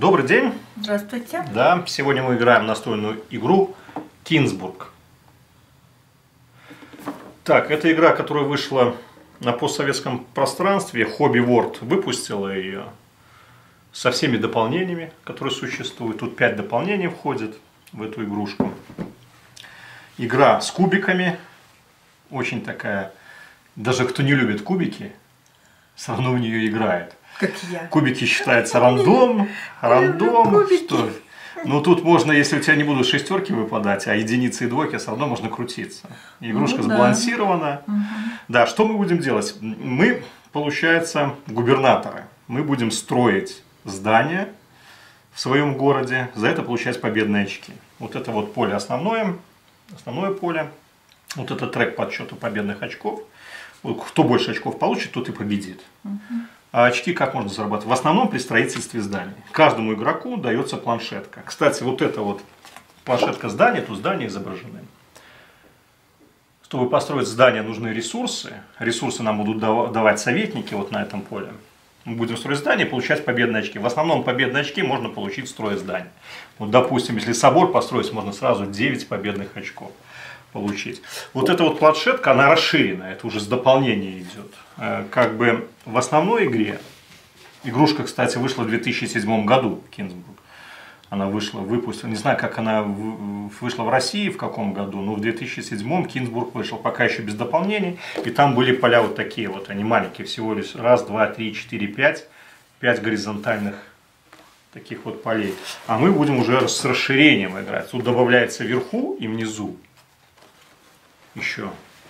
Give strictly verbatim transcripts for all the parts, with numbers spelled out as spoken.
Добрый день. Здравствуйте. Да, сегодня мы играем в настольную игру Кинсбург. Так, это игра, которая вышла на постсоветском пространстве. Hobby World выпустила ее со всеми дополнениями, которые существуют. Тут пять дополнений входит в эту игрушку. Игра с кубиками. Очень такая, даже кто не любит кубики, все равно в нее играет. Как я. Кубики считается рандом, рандом, что? Ну тут можно, если у тебя не будут шестерки выпадать, а единицы и двойки, все равно можно крутиться. Игрушка ну, да. сбалансирована. Угу. Да, что мы будем делать? Мы, получается, губернаторы. Мы будем строить здания в своем городе. За это получать победные очки. Вот это вот поле основное, основное поле. Вот это трек подсчета победных очков. Кто больше очков получит, тот и победит. Угу. А очки как можно зарабатывать? В основном при строительстве зданий. Каждому игроку дается планшетка. Кстати, вот эта вот планшетка здания, тут здания изображены. Чтобы построить здание, нужны ресурсы. Ресурсы нам будут давать советники вот на этом поле. Мы будем строить здание и получать победные очки. В основном победные очки можно получить, строя здание. Вот, допустим, если собор построить, можно сразу девять победных очков получить. Вот эта вот планшетка, она расширена, это уже с дополнения идет. Как бы в основной игре, игрушка, кстати, вышла в две тысячи седьмом году, Кинсбург. Она вышла, выпустила, не знаю, как она вышла в России, в каком году, но в две тысячи седьмом Кинсбург вышел, пока еще без дополнений. И там были поля вот такие вот, они маленькие, всего лишь раз, два, три, четыре, пять, пять горизонтальных таких вот полей. А мы будем уже с расширением играть. Тут добавляется вверху и внизу. Еще,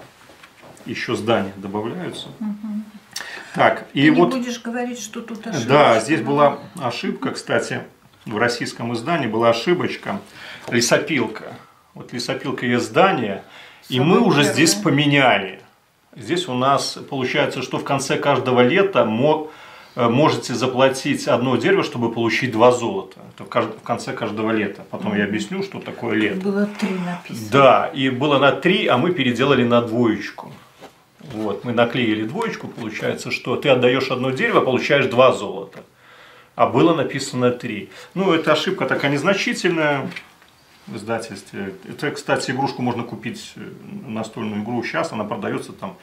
еще здания добавляются. Угу. Так, и Ты вот, не будешь говорить, что тут ошибка. Да, здесь была ошибка, кстати, в российском издании была ошибочка. Лесопилка. Вот лесопилка есть здание, и мы уже первое. Здесь поменяли. Здесь у нас получается, что в конце каждого лета мог, можете заплатить одно дерево, чтобы получить два золота. Это в конце каждого лета. Потом mm-hmm. я объясню, что такое лето. Было три написано. Да, и было на три, а мы переделали на двоечку. Вот, мы наклеили двоечку, получается, что ты отдаешь одно дерево, получаешь два золота. А было написано три. Ну, эта ошибка такая незначительная в издательстве. Это, кстати, игрушку можно купить, настольную игру сейчас, она продается там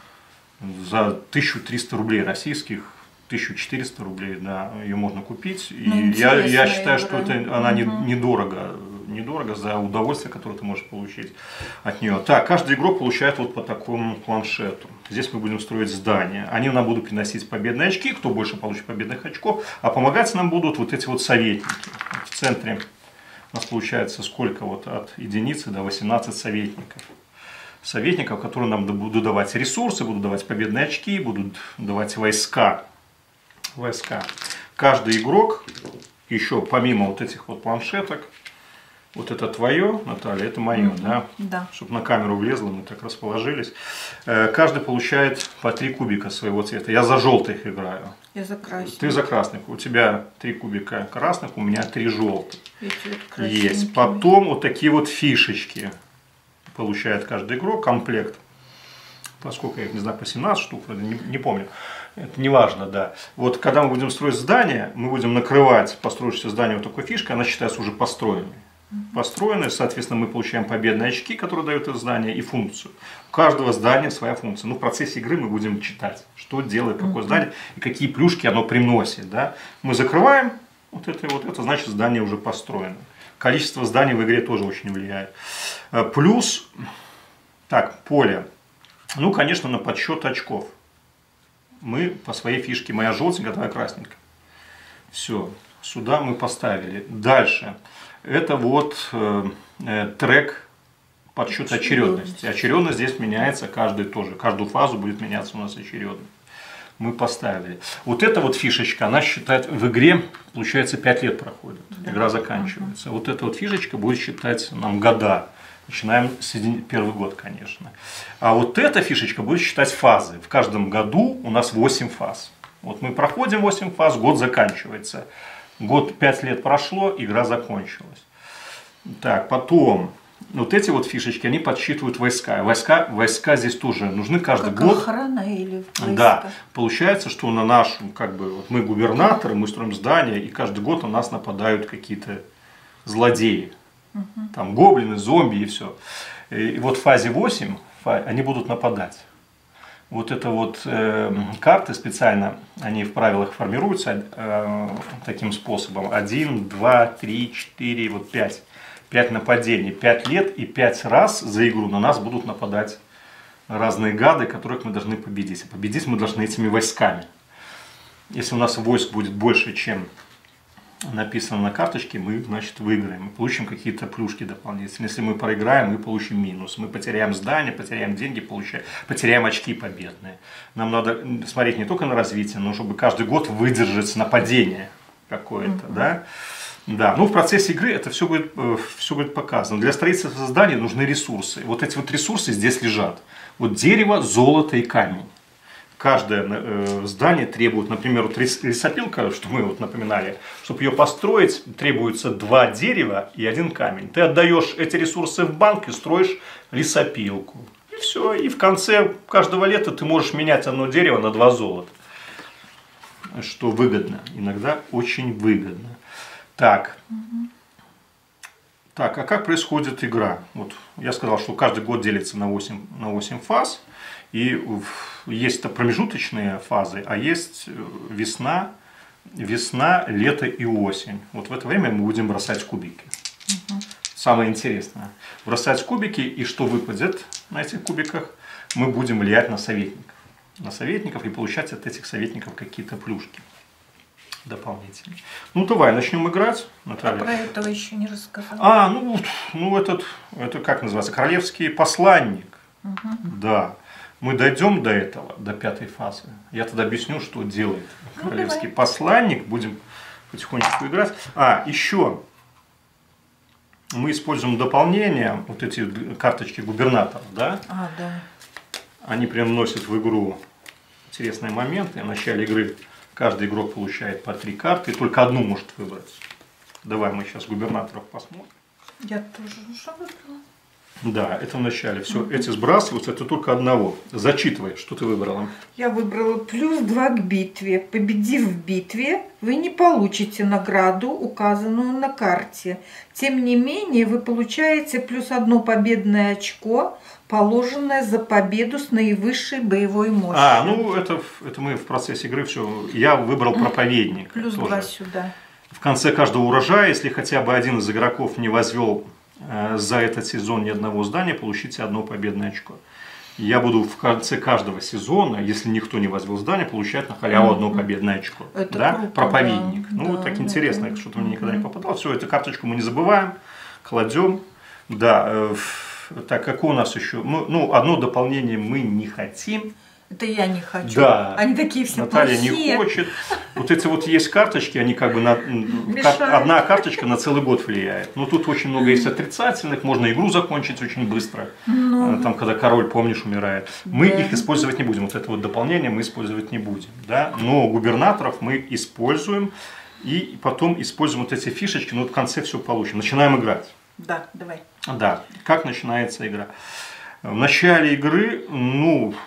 за тысячу триста рублей российских. тысяча четыреста рублей, да, ее можно купить. И ну, я, я считаю, игра. Что это, она угу. недорого, недорого за удовольствие, которое ты можешь получить от нее. Так, каждый игрок получает вот по такому планшету. Здесь мы будем строить здание. Они нам будут приносить победные очки, кто больше получит победных очков, а помогать нам будут вот эти вот советники. Вот в центре у нас получается сколько вот от единицы до восемнадцати советников. Советников, которые нам будут давать ресурсы, будут давать победные очки, будут давать войска. Войска. Каждый игрок, еще помимо вот этих вот планшеток, вот это твое, Наталья, это мое, mm-hmm. да? Да. Чтобы на камеру влезло, мы так расположились. Каждый получает по три кубика своего цвета. Я за желтых играю. Я за красных. Ты за красных. У тебя три кубика красных, у меня три желтых. Есть. Потом вот такие вот фишечки получает каждый игрок, комплект. Поскольку я их не знаю, по семнадцать штук, не, не помню. Это не важно, да. Вот когда мы будем строить здание, мы будем накрывать построившееся здание вот такой фишкой, она считается уже построенной. Построенной, соответственно, мы получаем победные очки, которые дают это здание, и функцию. У каждого здания своя функция. Ну, в процессе игры мы будем читать, что делает какое mm-hmm. здание и какие плюшки оно приносит. Да? Мы закрываем вот это, вот это, значит, здание уже построено. Количество зданий в игре тоже очень влияет. Плюс, так, поле. Ну, конечно, на подсчет очков. Мы по своей фишке, моя желтенькая, твоя красненькая. Все, сюда мы поставили. Дальше. Это вот э, э, трек подсчета очередности. Очередность здесь меняется каждый тоже. Каждую фазу будет меняться у нас очередность. Мы поставили. Вот эта вот фишечка, она считает, в игре, получается, пять лет проходит. Да. Игра заканчивается. Ага. Вот эта вот фишечка будет считать нам года. Начинаем с первый год, конечно. А вот эта фишечка будет считать фазы. В каждом году у нас восемь фаз. Вот мы проходим восемь фаз, год заканчивается. Год, пять лет прошло, игра закончилась. Так, потом вот эти вот фишечки, они подсчитывают войска. Войска, войска здесь тоже нужны каждый как год. Охрана или войска? Да, получается, что на нашу, как бы, вот мы губернаторы, мы строим здания, и каждый год на нас нападают какие-то злодеи. Угу. Там гоблины, зомби и все. И вот в фазе восемь они будут нападать. Вот это вот э, карты специально, они в правилах формируются э, таким способом. Один, два, три, четыре, вот пять. Пять нападений, пять лет и пять раз за игру на нас будут нападать разные гады, которых мы должны победить. И победить мы должны этими войсками. Если у нас войск будет больше, чем написано на карточке, мы, значит, выиграем. Мы получим какие-то плюшки дополнительные. Если мы проиграем, мы получим минус. Мы потеряем здание, потеряем деньги, получаем, потеряем очки победные. Нам надо смотреть не только на развитие, но чтобы каждый год выдержать нападение какое-то, mm-hmm. да? Да, ну в процессе игры это все будет, все будет показано. Для строительства здания нужны ресурсы. Вот эти вот ресурсы здесь лежат. Вот дерево, золото и камень. Каждое э, здание требует, например, вот лесопилка, что мы вот напоминали, чтобы ее построить, требуется два дерева и один камень. Ты отдаешь эти ресурсы в банк и строишь лесопилку. И все. И в конце каждого лета ты можешь менять одно дерево на два золота. Что выгодно. Иногда очень выгодно. Так. Угу. Так, а как происходит игра? Вот я сказал, что каждый год делится на восемь, на восемь фаз. И есть промежуточные фазы, а есть весна, весна, лето и осень. Вот в это время мы будем бросать кубики. Угу. Самое интересное. Бросать кубики, и что выпадет на этих кубиках, мы будем влиять на советников. На советников и получать от этих советников какие-то плюшки дополнительные. Ну давай, начнем играть, Наталья. Я про этого еще не рассказала. А, ну, ну этот, это как называется, королевский посланник. Угу. Да. Мы дойдем до этого, до пятой фазы. Я тогда объясню, что делает ну, королевский давай. посланник. Будем потихонечку играть. А, еще мы используем дополнение, вот эти карточки губернаторов, да? А, да. Они прям вносят в игру интересные моменты. В начале игры каждый игрок получает по три карты, и только одну может выбрать. Давай мы сейчас губернаторов посмотрим. Я тоже уже выбрала. Да, это в начале. Все, угу. Эти сбрасываются, это только одного. Зачитывай, что ты выбрала. Я выбрала плюс два к битве. Победив в битве, вы не получите награду, указанную на карте. Тем не менее, вы получаете плюс одно победное очко, положенное за победу с наивысшей боевой мощью. А, ну это, это мы в процессе игры все. Я выбрал проповедник. Плюс тоже. два сюда. В конце каждого урожая, если хотя бы один из игроков не возвел э, за этот сезон ни одного здания, получите одно победное очко. Я буду в конце каждого сезона, если никто не возвел здание, получать на халяву одно победное очко. Это да? Круто, проповедник. Да, ну, да, так интересно, это... что-то мне никогда не попадало. Все, эту карточку мы не забываем, кладем. Да, э, так, какое у нас еще? Мы, ну, одно дополнение мы не хотим. Это я не хочу. Да. Они такие все Наталья плохие. не хочет. Вот эти вот есть карточки, они как бы на кар, одна карточка на целый год влияет. Но тут очень много есть отрицательных, можно игру закончить очень быстро. Ну, там, когда король, помнишь, умирает. Мы да. их использовать не будем. Вот это вот дополнение мы использовать не будем. Да? Но губернаторов мы используем. И потом используем вот эти фишечки, но вот в конце все получим. Начинаем играть. Да, давай. Да. Как начинается игра? В начале игры, ну...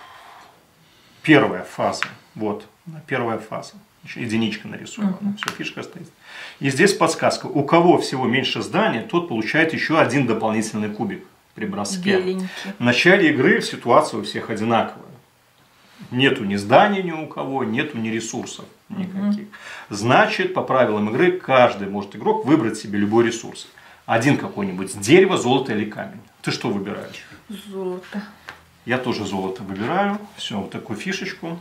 Первая фаза. Вот, первая фаза. Еще единичка нарисована. Uh-huh. Все, фишка стоит. И здесь подсказка. У кого всего меньше здания, тот получает еще один дополнительный кубик при броске. Беленький. В начале игры ситуация у всех одинаковая. Нету ни зданий ни у кого, нету ни ресурсов никаких. Uh-huh. Значит, по правилам игры, каждый может игрок выбрать себе любой ресурс. Один какой-нибудь. Дерево, золото или камень. Ты что выбираешь? Золото. Я тоже золото выбираю. Все, вот такую фишечку.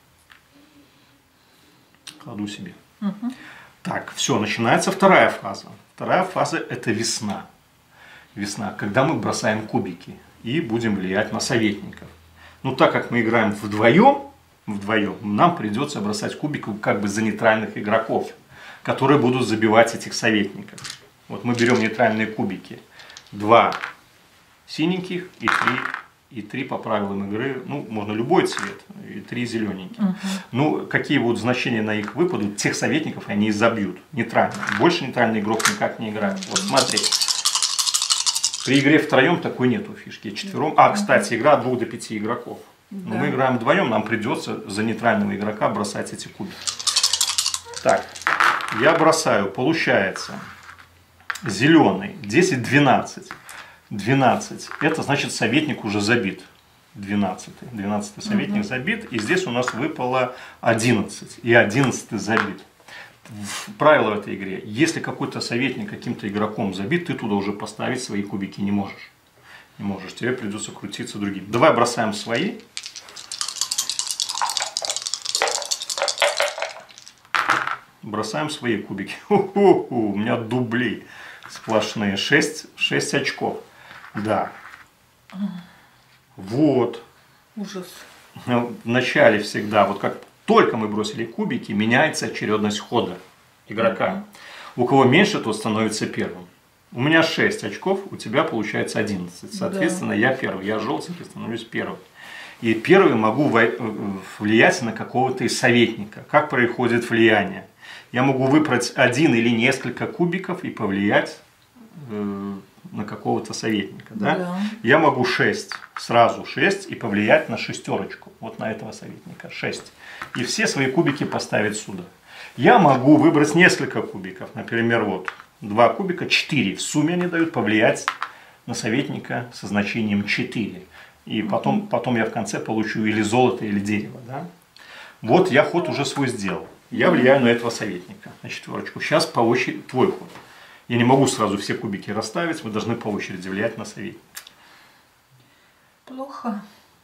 Кладу себе. Угу. Так, все, начинается вторая фаза. Вторая фаза – это весна. Весна, когда мы бросаем кубики и будем влиять на советников. Ну, так как мы играем вдвоем, вдвоем, нам придется бросать кубики как бы за нейтральных игроков, которые будут забивать этих советников. Вот мы берем нейтральные кубики. Два синеньких и три и три по правилам игры, ну, можно любой цвет, и три зелененьких. Uh-huh. Ну, какие будут значения на их выпадут, тех советников они и забьют. Нейтрально. Больше нейтральный игрок никак не играет. Вот смотри. При игре втроем такой нету фишки. Четвером. А, кстати, игра от двух до пяти игроков. Но да. мы играем вдвоем, нам придется за нейтрального игрока бросать эти кубики. Так, я бросаю, получается, зеленый, десять-двенадцать. двенадцать. Это значит, советник уже забит. двенадцатый. двенадцатый советник угу. забит. И здесь у нас выпало одиннадцать. И одиннадцатый забит. Правило в этой игре. Если какой-то советник каким-то игроком забит, ты туда уже поставить свои кубики не можешь. Не можешь. Тебе придется крутиться другим. Давай бросаем свои. Бросаем свои кубики. Ху-ху-ху, у меня дубли сплошные. шесть, шесть очков. Да. Вот. Ужас. В начале всегда, вот как только мы бросили кубики, меняется очередность хода игрока. У кого меньше, тот становится первым. У меня шесть очков, у тебя получается одиннадцать. Соответственно, да. я первый. Я желтенький, становлюсь первым. И первый могу влиять на какого-то из советника. Как происходит влияние? Я могу выбрать один или несколько кубиков и повлиять э, на какого-то советника. Да? Да. Я могу шесть, сразу шесть и повлиять на шестерочку. Вот на этого советника. шесть. И все свои кубики поставить сюда. Я могу выбрать несколько кубиков. Например, вот два кубика, четыре. В сумме они дают повлиять на советника со значением четыре. И потом, потом я в конце получу или золото, или дерево. Да? Вот я ход уже свой сделал. Я влияю на этого советника, на четверочку. Сейчас по очереди твой ход. Я не могу сразу все кубики расставить, мы должны по очереди влиять на советника. Плохо.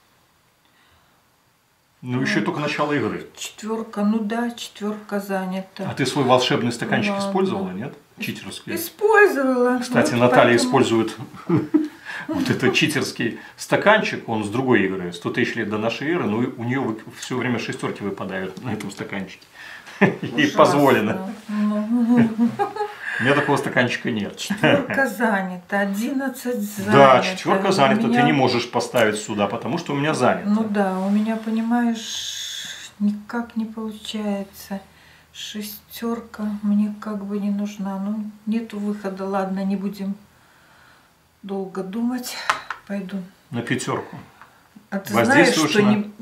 Ну, еще только начало игры. Четверка, ну да, четверка занята. А ты свой волшебный стаканчик Ладно. использовала, нет? Читерский. Использовала. Кстати, вот Наталья поэтому... использует вот этот читерский стаканчик, он с другой игры, сто тысяч лет до нашей эры, но у нее все время шестерки выпадают на этом стаканчике. Ей позволено. У меня такого стаканчика нет. Четверка занята, одиннадцать занята. Да, четверка занята, меня... ты не можешь поставить сюда, потому что у меня занято. Ну да, у меня, понимаешь, никак не получается. Шестерка мне как бы не нужна. Ну, нету выхода, ладно, не будем долго думать. Пойду. На пятерку. А ты знаешь, что на... не...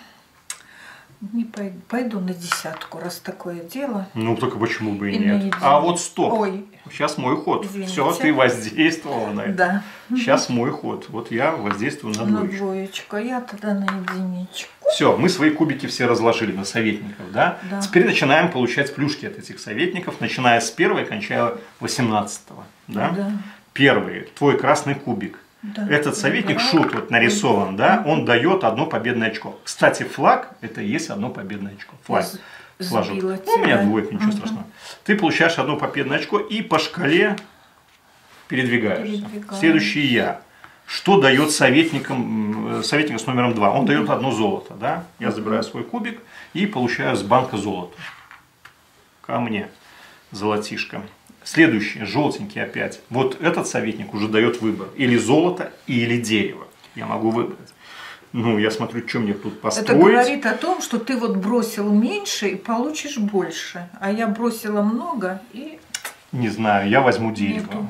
Не пойду. Пойду на десятку, раз такое дело. Ну, только почему бы и, и нет. А вот стоп. Ой. Сейчас мой ход. Извините. Все, ты воздействовала на это. Да. Сейчас мой ход. Вот я воздействую на двоечку. На двоечку, я тогда на единичку. Все, мы свои кубики все разложили на советников, да? Да. Теперь начинаем получать плюшки от этих советников, начиная с первого и кончая восемнадцатого. Да? Да. Первый, твой красный кубик. Да. Этот советник, шут вот нарисован, да, он дает одно победное очко. Кстати, флаг это и есть одно победное очко. Флаг. Флажок. Ну, у меня двойка, ничего угу. страшного. Ты получаешь одно победное очко и по шкале передвигаешься. Передвигаем. Следующий я. Что дает советникам, советник с номером два? Он угу. дает одно золото, да? Я угу. забираю свой кубик и получаю с банка золото. Ко мне золотишко. Следующий, желтенький опять. Вот этот советник уже дает выбор. Или золото, или дерево. Я могу выбрать. Ну, я смотрю, что мне тут построить. Это говорит о том, что ты вот бросил меньше и получишь больше. А я бросила много и... Не знаю, я возьму дерево. Нету.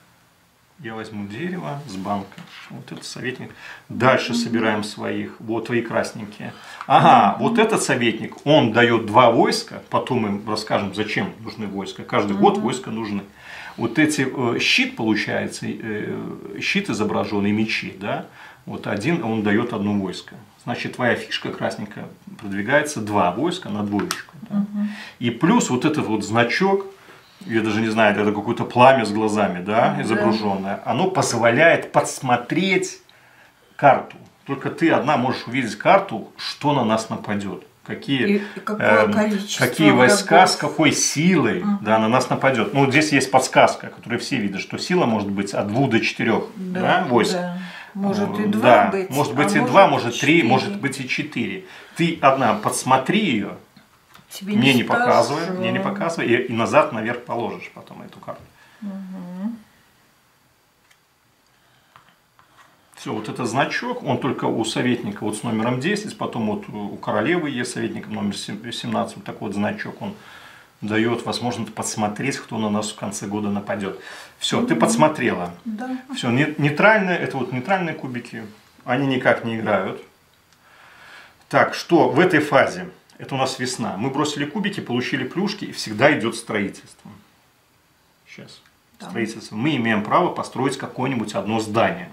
Я возьму дерево с банка. Вот этот советник. Дальше mm-hmm. собираем своих. Вот твои красненькие. Ага, mm-hmm. вот этот советник, он дает два войска. Потом мы расскажем, зачем нужны войска. Каждый mm-hmm. год войска нужны. Вот эти э, щит получается, э, щит изображенный, мечи, да. Вот один, он дает одно войско. Значит, твоя фишка красненькая продвигается два войска на двоечку. Да? Mm-hmm. И плюс вот этот вот значок. Я даже не знаю, это какое-то пламя с глазами, да, изображенное. Да. Оно позволяет подсмотреть карту. Только ты одна можешь увидеть карту, что на нас нападет. Какие, и какое э, количество какие войска, врагов. С какой силой угу. да, на нас нападет. Ну, вот здесь есть подсказка, которую все видят, что сила может быть от двух до четырех да, да, войск. Да. Может и два да. быть. Может быть а и может два, может три, может быть и четыре. Ты одна подсмотри ее. Тебе мне не, не показывай, мне не показывай, и, и назад наверх положишь потом эту карту. Угу. Все, вот этот значок, он только у советника вот с номером десять, потом вот у королевы есть советник номер семнадцать, вот такой вот значок, он дает возможность подсмотреть, кто на нас в конце года нападет. Все, mm-hmm. ты подсмотрела. Да. Все, нейтральные, это вот нейтральные кубики, они никак не играют. Так, что в этой фазе? Это у нас весна. Мы бросили кубики, получили плюшки, и всегда идет строительство. Сейчас. Да. Строительство. Мы имеем право построить какое-нибудь одно здание.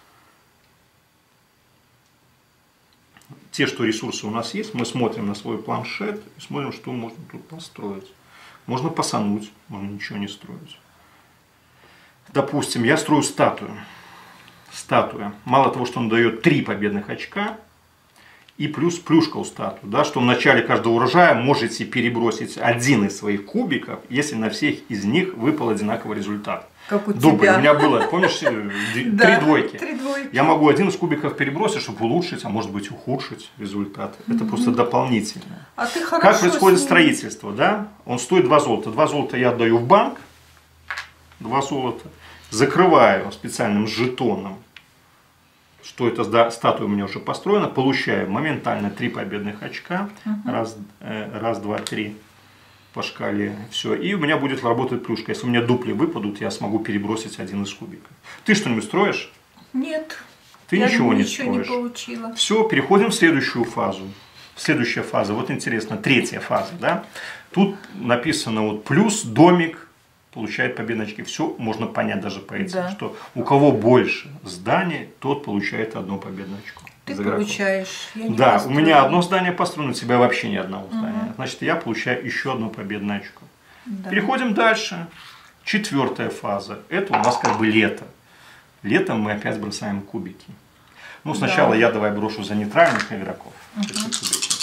Те, что ресурсы у нас есть, мы смотрим на свой планшет и смотрим, что можно тут построить. Можно пасануть, можно ничего не строить. Допустим, я строю статую. Статуя. Мало того, что он дает три победных очка, и плюс плюшка у статуи, да, что в начале каждого урожая можете перебросить один из своих кубиков, если на всех из них выпал одинаковый результат. Как у Дубль. тебя. У меня было, помнишь, три двойки. Три двойки. Я могу один из кубиков перебросить, чтобы улучшить, а может быть ухудшить результат. Это просто дополнительно. А ты хорошо как происходит строительство, да? Он стоит два золота. Два золота я отдаю в банк. Два золота. Закрываю специальным жетоном, что эта статуя у меня уже построена. Получаю моментально три победных очка. Угу. Раз, э, раз, два, три. По шкале, все. И у меня будет работать плюшка. Если у меня дупли выпадут, я смогу перебросить один из кубиков. Ты что-нибудь строишь? Нет. Ты я ничего не ничего строишь. Не получила. Все, переходим в следующую фазу. Следующая фаза, вот интересно, третья фаза, да? Тут написано вот плюс, домик, получает победные очки. Все можно понять даже по этим, да. Что у кого больше зданий, тот получает одно победное очко. Ты получаешь. Я не да, построила. У меня одно здание построено, у тебя вообще ни одного здания. Угу. Значит, я получаю еще одно победное очко. Да. Переходим дальше. Четвертая фаза. Это у нас как бы лето. Летом мы опять бросаем кубики. Ну, сначала да. я давай брошу за нейтральных игроков. Угу. Кубики.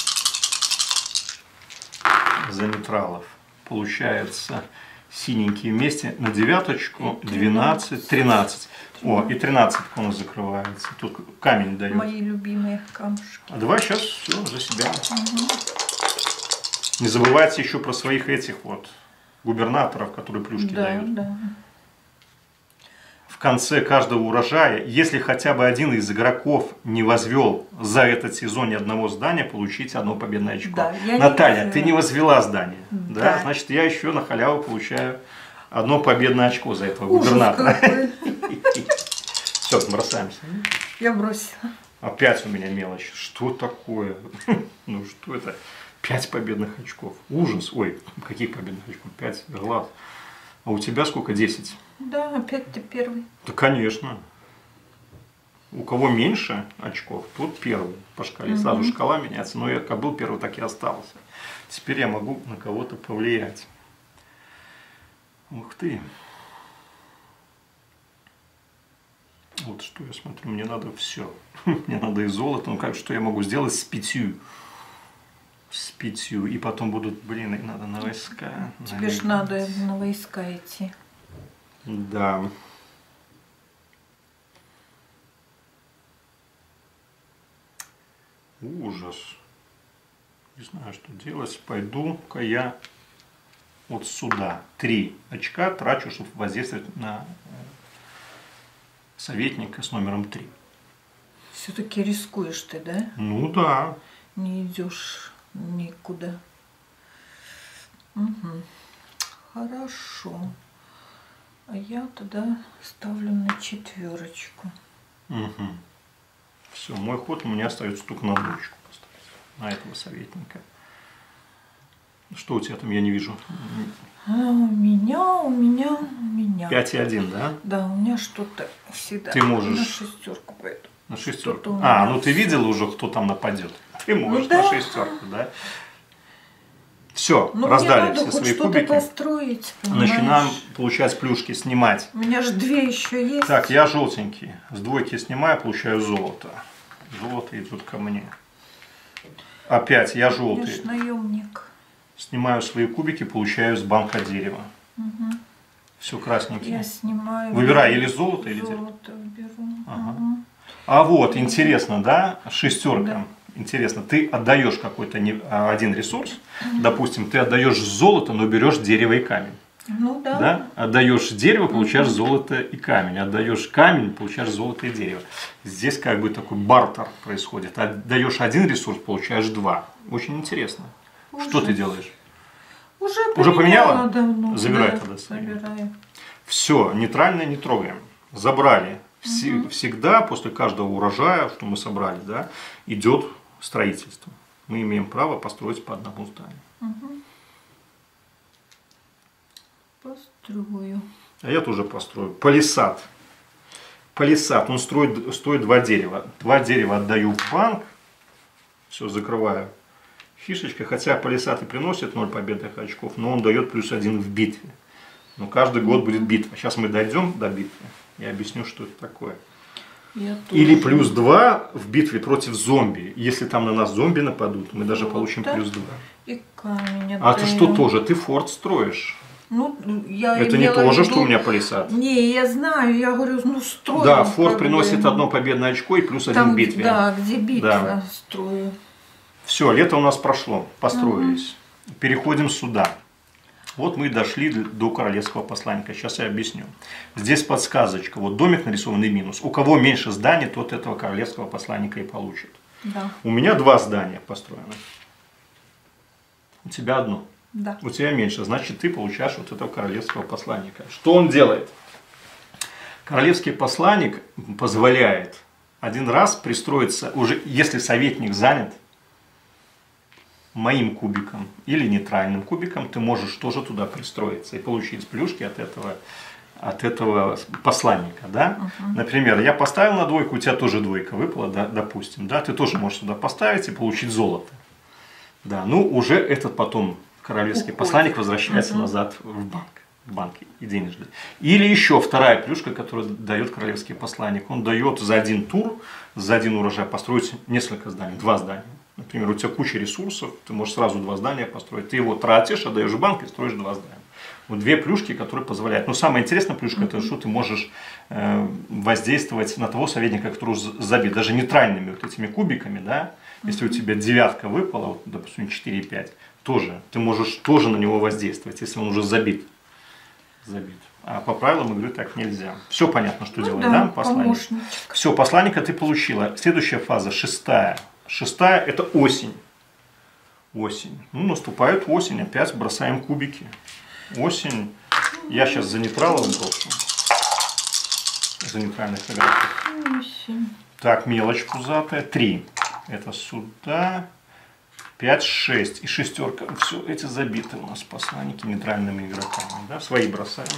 За нейтралов. Получается синенькие вместе на девяточку, двенадцать, тринадцать. О, и тринадцатка у нас закрывается. Тут камень дает. Мои любимые камушки. А давай сейчас все за себя. Угу. Не забывайте еще про своих этих вот губернаторов, которые плюшки да, дают. Да. В конце каждого урожая, если хотя бы один из игроков не возвел за этот сезон ни одного здания, получите одно победное очко. Да, Наталья, не ты не возвела здание. Да. Да? Значит, я еще на халяву получаю одно победное очко за этого Ужас губернатора. Все, бросаемся. Я бросила. Опять у меня мелочь. Что такое? Ну что это? Пять победных очков. Ужас. Ой, каких победных очков? Пять глаз. А у тебя сколько? Десять? Да, опять ты первый. Да, конечно. У кого меньше очков, тот первый по шкале. Угу. Сразу шкала меняется. Но я как был первый, так и остался. Теперь я могу на кого-то повлиять. Ух ты. Вот что я смотрю, мне надо все. Мне надо и золото. Ну как, что я могу сделать с пятью? С пятью. И потом будут, блин, и надо на войска. Тебе ж надо на войска идти. Да. Ужас. Не знаю, что делать. Пойду-ка я вот сюда. Три очка трачу, чтобы воздействовать на советника с номером три. Все-таки рискуешь ты, да? Ну да. Не идешь никуда. Угу. Хорошо. А я тогда ставлю на четверочку. Угу. Все, мой ход, у меня остается только на двоечку поставить. На этого советника. Что у тебя там, я не вижу. А, у меня, у меня, у меня. пять и один, да? Да, у меня что-то всегда. Ты можешь... На шестерку пойду. На шестерку. А, ну ты видела уже, кто там нападет. Ты можешь ну, да. на шестерку, да? Все, ну, раздали все свои кубики. Построить, понимаешь? Начинаем получать плюшки, снимать. У меня же две еще есть. Так, я желтенький. С двойки снимаю, получаю золото. Золото идут ко мне. Опять я желтый. Я ж наемник. Снимаю свои кубики, получаю с банка дерева. Угу. Все красненькие. Я снимаю. Выбирай или золото, золото или дерево. Золото беру. Ага. Угу. А вот, интересно, да, шестерка. Да. Интересно, ты отдаешь какой-то один ресурс, угу. Допустим, ты отдаешь золото, но берешь дерево и камень. Ну да. Да? Отдаешь дерево, получаешь угу. золото и камень. Отдаешь камень, получаешь золото и дерево. Здесь как бы такой бартер происходит. Отдаешь один ресурс, получаешь два. Очень интересно. Ужас. Что ты делаешь? Уже, Уже поменяла? Давно. Забирай Да, тогда. забираю. Все, нейтральное не трогаем. Забрали. Вси- Угу. Всегда после каждого урожая, что мы собрали, да, идет строительство. Мы имеем право построить по одному зданию. Угу. Построю. А я тоже построю. Палисад. Палисад, он строит, стоит два дерева. Два дерева отдаю в банк. Все, закрываю фишечкой. Хотя палисад и приносит ноль победных очков, но он дает плюс один в битве. Но каждый год будет битва. Сейчас мы дойдем до битвы. Я объясню, что это такое. Или плюс два в битве против зомби. Если там на нас зомби нападут, мы даже вот получим так. плюс два. И камень а ты что тоже? Ты форт строишь. Ну, я это не то же, что у меня палисад. Не, я знаю, я говорю, ну строю. Да, форт приносит бы. одно победное очко и плюс там, один в битве. Да, где битва да. строю. Все, лето у нас прошло, построились. Ага. Переходим сюда. Вот мы и дошли до королевского посланника. Сейчас я объясню. Здесь подсказочка. Вот домик нарисованный минус. У кого меньше зданий, тот этого королевского посланника и получит. Да. У меня два здания построены. У тебя одно. Да. У тебя меньше. Значит, ты получаешь вот этого королевского посланника. Что он делает? Королевский посланник позволяет один раз пристроиться, уже если советник занят, моим кубиком или нейтральным кубиком, ты можешь тоже туда пристроиться и получить плюшки от этого, от этого посланника. Да? Uh-huh. Например, я поставил на двойку, у тебя тоже двойка выпала, да, допустим. Да? Ты тоже можешь сюда поставить и получить золото. Да, ну, уже этот потом королевский Уходит. посланник возвращается uh-huh. назад в банк. В банке и денежный. Или еще вторая плюшка, которую дает королевский посланник. Он дает за один тур, за один урожай построить несколько зданий, два здания. Например, у тебя куча ресурсов, ты можешь сразу два здания построить. Ты его тратишь, отдаешь в банк и строишь два здания. Вот две плюшки, которые позволяют. Но самая интересная плюшка, mm-hmm. это что ты можешь э, воздействовать на того советника, который забит. Даже нейтральными вот этими кубиками, да. Если mm-hmm. у тебя девятка выпала, вот, допустим, четыре и пять, тоже, ты можешь тоже на него воздействовать, если он уже забит. забит. А по правилам игры так нельзя. Все понятно, что ну, делать, да, да посланник? Все, посланника ты получила. Следующая фаза, шестая. Шестая – это осень. Осень. Ну, наступает осень, опять бросаем кубики. Осень. Я сейчас за нейтралом брошу. За нейтральных игроков. Осень. Так, мелочь пузатая. Три. Это сюда. Пять, шесть. И шестерка. Все, эти забиты у нас посланники нейтральными игроками. Да? Свои бросаем.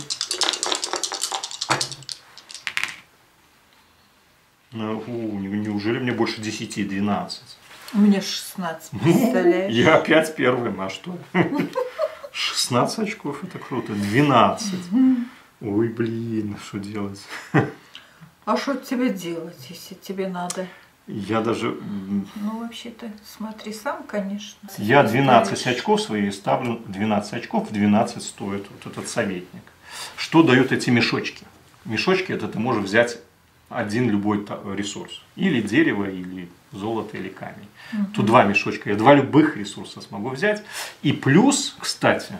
Ну, неужели мне больше десяти, двенадцать? У меня шестнадцать, представляешь? Я опять первым, а что? шестнадцать очков, это круто. двенадцать. Ой, блин, что делать? А что тебе делать, если тебе надо? Я даже... Ну, вообще-то, смотри сам, конечно. Я двенадцать очков свои ставлю, двенадцать очков, двенадцать стоит вот этот советник. Что дают эти мешочки? Мешочки, это ты можешь взять один любой ресурс. Или дерево, или золото, или камень. Угу. Тут два мешочка. Я два любых ресурса смогу взять. И плюс, кстати,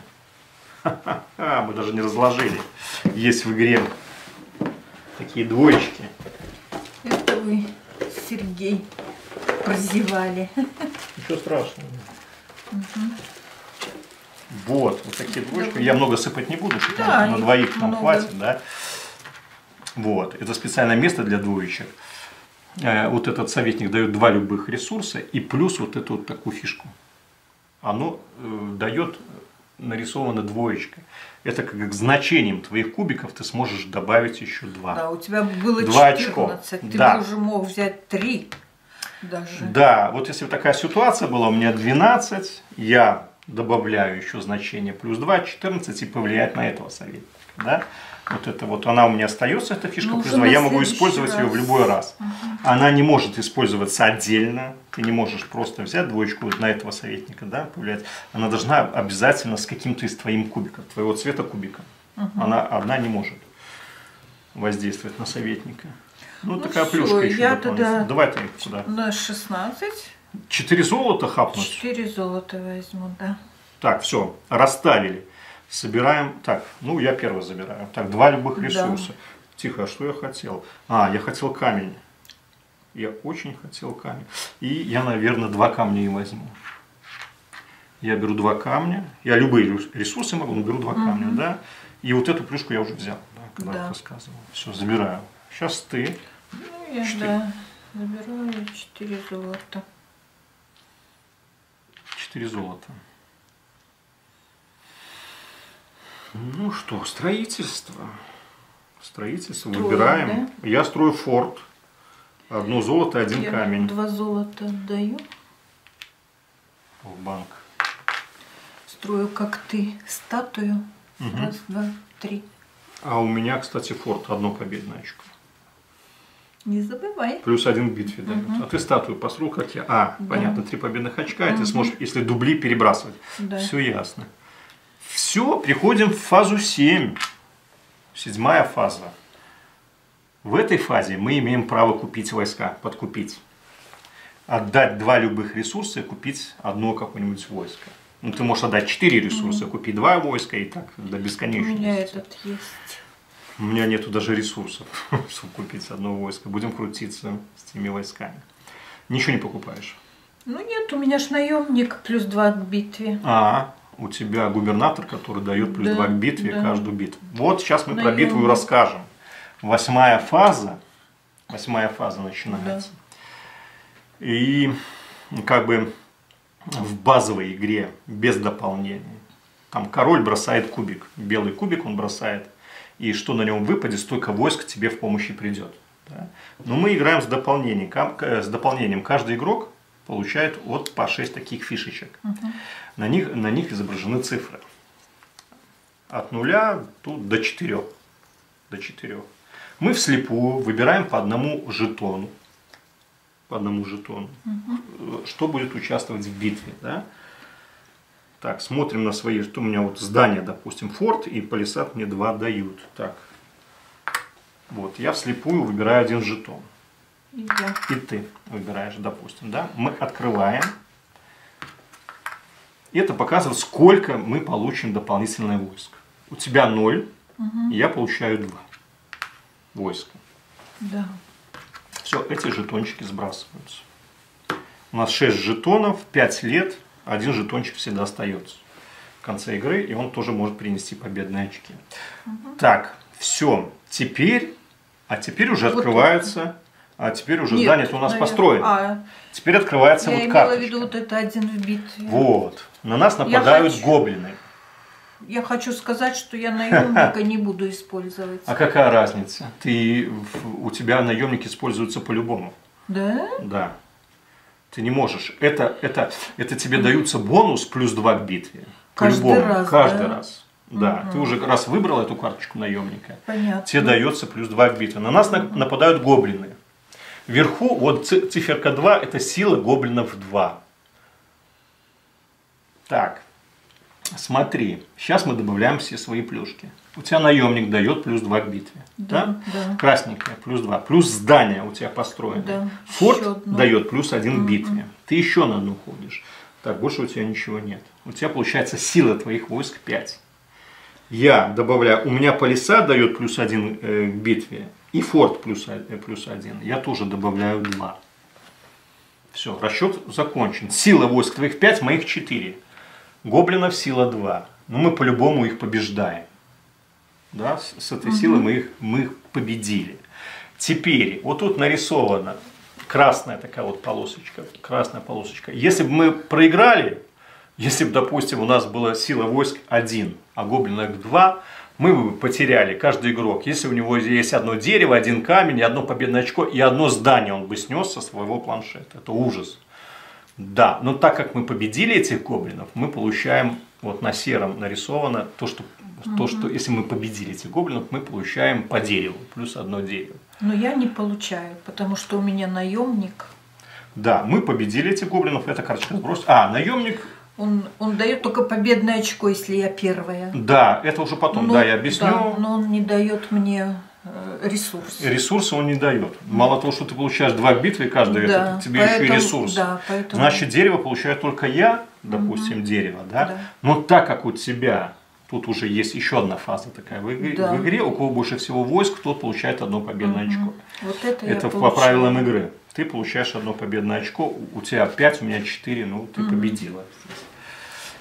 мы даже не разложили, есть в игре такие двоечки. Это вы, Сергей, прозевали. Ничего страшного. Угу. Вот, вот такие двоечки. Я много сыпать не буду, потому да, что на двоих нам много. хватит, да. Вот, это специальное место для двоечек. Вот этот советник дает два любых ресурса и плюс вот эту вот такую фишку. Оно э, дает нарисовано двоечкой. Это как значением твоих кубиков ты сможешь добавить еще два. Да, у тебя было два четырнадцать, очко. Ты да. бы уже мог взять три даже. Да, вот если бы такая ситуация была, у меня двенадцать, я добавляю еще значение плюс два, четырнадцать и повлиять на этого советника. Да? Вот это вот, она у меня остается, эта фишка ну, плюс два, я могу раз. использовать ее в любой раз. Угу. Она не может использоваться отдельно, ты не можешь просто взять двоечку на этого советника, да, повлиять. Она должна обязательно с каким-то из твоим кубиков, твоего цвета кубика. Угу. Она одна не может воздействовать на советника. Ну, ну такая все, плюшка еще я дополнительная. тогда Давай ты сюда. На шестнадцать. Четыре золота хапнуть? Четыре золота возьму, да. Так, все, расставили. Собираем, так, ну я первый забираю. Так, два любых ресурса. Да. Тихо, а что я хотел? А, я хотел камень. Я очень хотел камень. И я, наверное, два камня и возьму. Я беру два камня. Я любые ресурсы могу, но беру два угу. камня, да. И вот эту плюшку я уже взял, да, когда да. рассказывал. Все, забираю. Сейчас ты. Ну, я да, забираю четыре золота. четыре золота. Ну что, строительство. Строительство. Строим, выбираем. Да? Я строю форт. Одно золото, один я камень. Два золота отдаю. В банк. Строю, как ты, статую. Угу. Раз, два, три. А у меня, кстати, форт. Одно победное очко. Не забывай. Плюс один в битве дают. Угу. А ты статую построил, как я. А, да. Понятно, три победных очка. Угу. И ты сможешь, если дубли, перебрасывать. Да. Все ясно. Все, приходим в фазу семь. Седьмая фаза. В этой фазе мы имеем право купить войска, подкупить. Отдать два любых ресурса и купить одно какое-нибудь войско. Ну, ты можешь отдать четыре ресурса, mm-hmm. купить два войска и так до бесконечности. У меня этот есть. У меня нету даже ресурсов, чтобы купить одно войско. Будем крутиться с теми войсками. Ничего не покупаешь? Ну нет, у меня ж наемник плюс два к битве. А, у тебя губернатор, который дает плюс да, два к битве да. каждую битву. Вот сейчас мы наемник. Про битву и расскажем. Восьмая фаза. Восьмая фаза начинается. Да. И как бы в базовой игре без дополнений. Там король бросает кубик. Белый кубик он бросает. И что на нем выпадет, столько войск тебе в помощи придет. Да? Но мы играем с дополнением. С дополнением. Каждый игрок получает от по шесть таких фишечек. Угу. На них, на них изображены цифры. От нуля тут до четырех. До четырех. Мы вслепую выбираем по одному жетону. По одному жетону. Угу. Что будет участвовать в битве. Да? Так, смотрим на свои. Что у меня вот здание, допустим, форт, и палисад мне два дают. Так. Вот, я вслепую выбираю один жетон. И, я. И ты выбираешь, допустим. Да? Мы открываем. И это показывает, сколько мы получим дополнительное войско. У тебя ноль, угу. Я получаю два войска. Да. Все, эти жетончики сбрасываются. У нас шесть жетонов, пять лет, один жетончик всегда остается в конце игры, и он тоже может принести победные очки. Угу. Так, все, теперь, а теперь уже вот открывается, это. а теперь уже Нет, здание-то у нас наверное, построено. А, теперь открывается вот карточка. Я имела в виду вот это один в битве. Вот, на нас нападают хочу... гоблины. Я хочу сказать, что я наемника не буду использовать. А какая разница? Ты, у тебя наемник используется по-любому. Да? Да. Ты не можешь. Это, это, это тебе даются бонус плюс два к битве. Каждый раз. Каждый да? раз. Да. Угу. Ты уже раз выбрал эту карточку наемника. Понятно. Тебе дается плюс два к битве. На нас угу. нападают гоблины. Вверху, вот циферка два, это сила гоблинов два. Так. Смотри, сейчас мы добавляем все свои плюшки. У тебя наемник дает плюс два к битве. Да, да? Да. Красненькая плюс два. Плюс здание у тебя построено. Да. Форт дает плюс один к битве. Ты еще на одну ходишь. Так, больше у тебя ничего нет. У тебя получается сила твоих войск пять. Я добавляю, у меня палисад дает плюс один э, к битве. И форт плюс, э, плюс один. Я тоже добавляю два. Все, расчет закончен. Сила войск твоих пять, моих четыре. Гоблинов сила два. Но мы по-любому их побеждаем. Да? С, с этой угу. силой мы их, мы их победили. Теперь, вот тут нарисована красная такая вот полосочка. Красная полосочка. Если бы мы проиграли, если бы, допустим, у нас была сила войск один, а гоблинов два, мы бы потеряли, каждый игрок. Если у него есть одно дерево, один камень, одно победное очко и одно здание он бы снес со своего планшета. Это ужас. Да, но так как мы победили этих гоблинов, мы получаем, вот на сером нарисовано, то, что, угу. то, что если мы победили этих гоблинов, мы получаем по дереву, плюс одно дерево. Но я не получаю, потому что у меня наемник. Да, мы победили этих гоблинов, эта карточка сбросит. А, наемник... Он, он дает только победное очко, если я первая. Да, это уже потом, но, да, я объясню. Да, но он не дает мне... Ресурсы. Ресурсы он не дает. Мало того, что ты получаешь два к битве каждый, да, это тебе поэтому, еще и ресурсы. Да, поэтому... Значит, дерево получаю только я, допустим, угу. дерево, да? Да. Но так как у тебя тут уже есть еще одна фаза такая в игре, да. в игре, у кого больше всего войск, тот получает одно победное угу. очко. Вот это это я по получаю. правилам игры. Ты получаешь одно победное очко, у тебя пять, у меня четыре, ну ты угу. победила.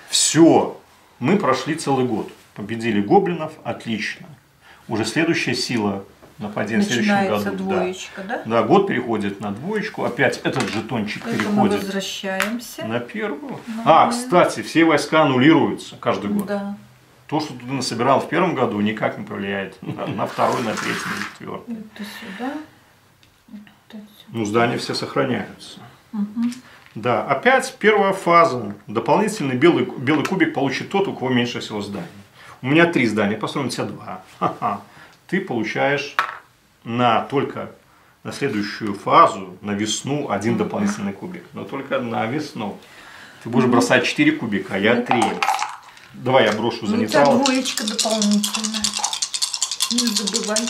Все, мы прошли целый год. Победили гоблинов, отлично. Уже следующая сила нападения в следующем году. Двоечка, да? Да. Да, год переходит на двоечку. Опять этот жетончик Это переходит. мы возвращаемся. На первую. Ну, а, да. кстати, все войска аннулируются каждый год. Да. То, что ты насобирал в первом году, никак не повлияет на, на второй, на третий, на четвертый. Это сюда. Это сюда. Ну, здания все сохраняются. Угу. Да, опять первая фаза. Дополнительный белый, белый кубик получит тот, у кого меньше всего зданий. У меня три здания, построим у тебя два. Ха-ха. Ты получаешь на только на следующую фазу, на весну, один угу. дополнительный кубик. Но только на весну. Ты будешь бросать четыре кубика, а я три. Давай я брошу за ну, нейтрал. У тебя двоечка дополнительная. Не забывай.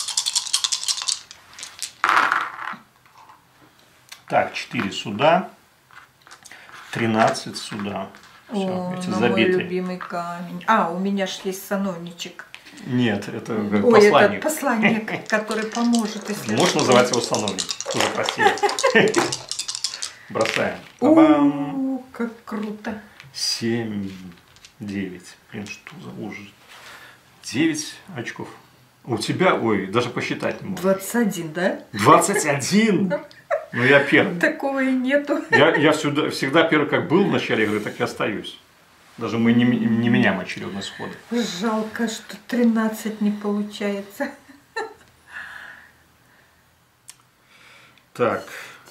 Так, четыре сюда. тринадцать сюда. Все, О, эти ну, забиты. мой любимый камень. А, у меня ж есть сановничек. Нет, это Ой, посланник. это посланник, который поможет. Если Можешь что. называть его сановник. Тоже красиво. Бросаем. О, как круто. семь, девять. Блин, что за ужас. девять очков. У тебя, ой, даже посчитать не могу. двадцать один, да? двадцать один? Ну я первый. Такого и нету. Я, я всегда, всегда первый как был в начале игры, так и остаюсь. Даже мы не, не меняем очередной сходы. Жалко, что тринадцать не получается. Так.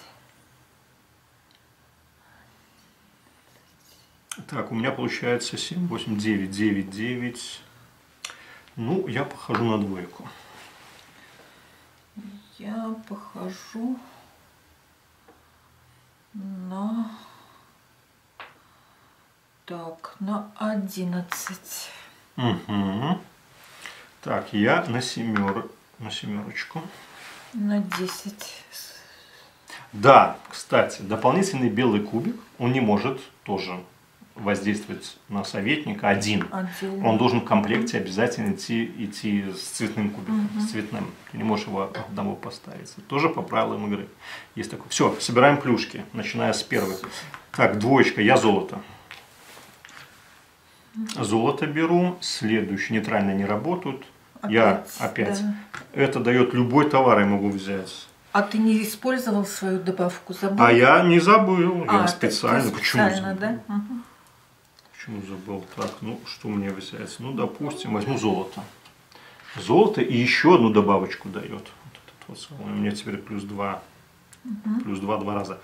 Так, у меня получается семь, восемь, девять, девять, девять. Ну, я похожу на двойку. Я похожу на... Так, на одиннадцать. Угу. Так, я на семер... на семерочку. На десять. Да, кстати, дополнительный белый кубик, он не может тоже воздействовать на советника один. Отдельно. Он должен в комплекте обязательно идти, идти с цветным кубиком, угу. с цветным. Ты не можешь его одного поставить. Это тоже по правилам игры. Есть такое. Все, собираем плюшки, начиная с первой. Так, двоечка, я золото. Золото беру, следующие нейтральные не работают. Опять, я опять. Да. Это дает любой товар, я могу взять. А ты не использовал свою добавку? Забыл? А я не забыл, а, я специально. Ты Почему специально, забыл? да? Угу. Почему забыл? Так, ну что мне взять? Ну, допустим, возьму золото. Золото и еще одну добавочку дает. Вот этот вот самый. У меня теперь плюс два. Угу. Плюс два два раза.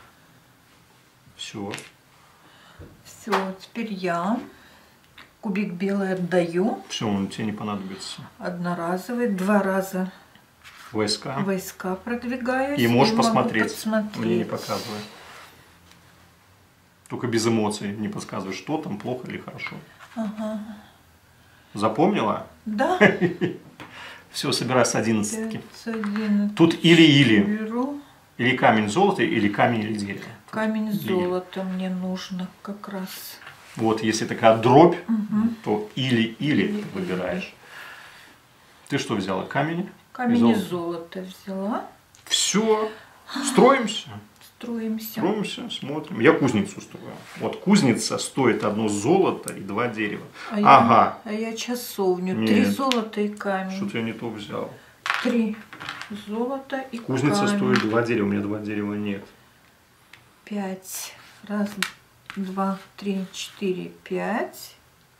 Все. Все, теперь я. Кубик белый отдаю. Все, он тебе не понадобится. Одноразовый, два раза войска. Войска продвигаюсь. И можешь и посмотреть. Мне не показывай. Только без эмоций не подсказывай, что там, плохо или хорошо. Ага. Запомнила? Да. Все, собирай с одиннадцатки. одиннадцать. Тут или-или. Беру. Или камень золота, или камень или дерево. Камень золота мне нужно как раз. Вот, если такая дробь, угу. то или-или ты выбираешь. Ты что взяла? Камень? Камень и золото взяла. Все. Строимся. Строимся. Строимся, смотрим. Я кузницу строю. Вот кузница стоит одно золото и два дерева. А ага. Я, а я часовню. Нет. Три золота и камень. Что-то я не то взял. Три золота и кузница камень. стоит два дерева. У меня два дерева нет. Пять. Раз, два, три, четыре, пять.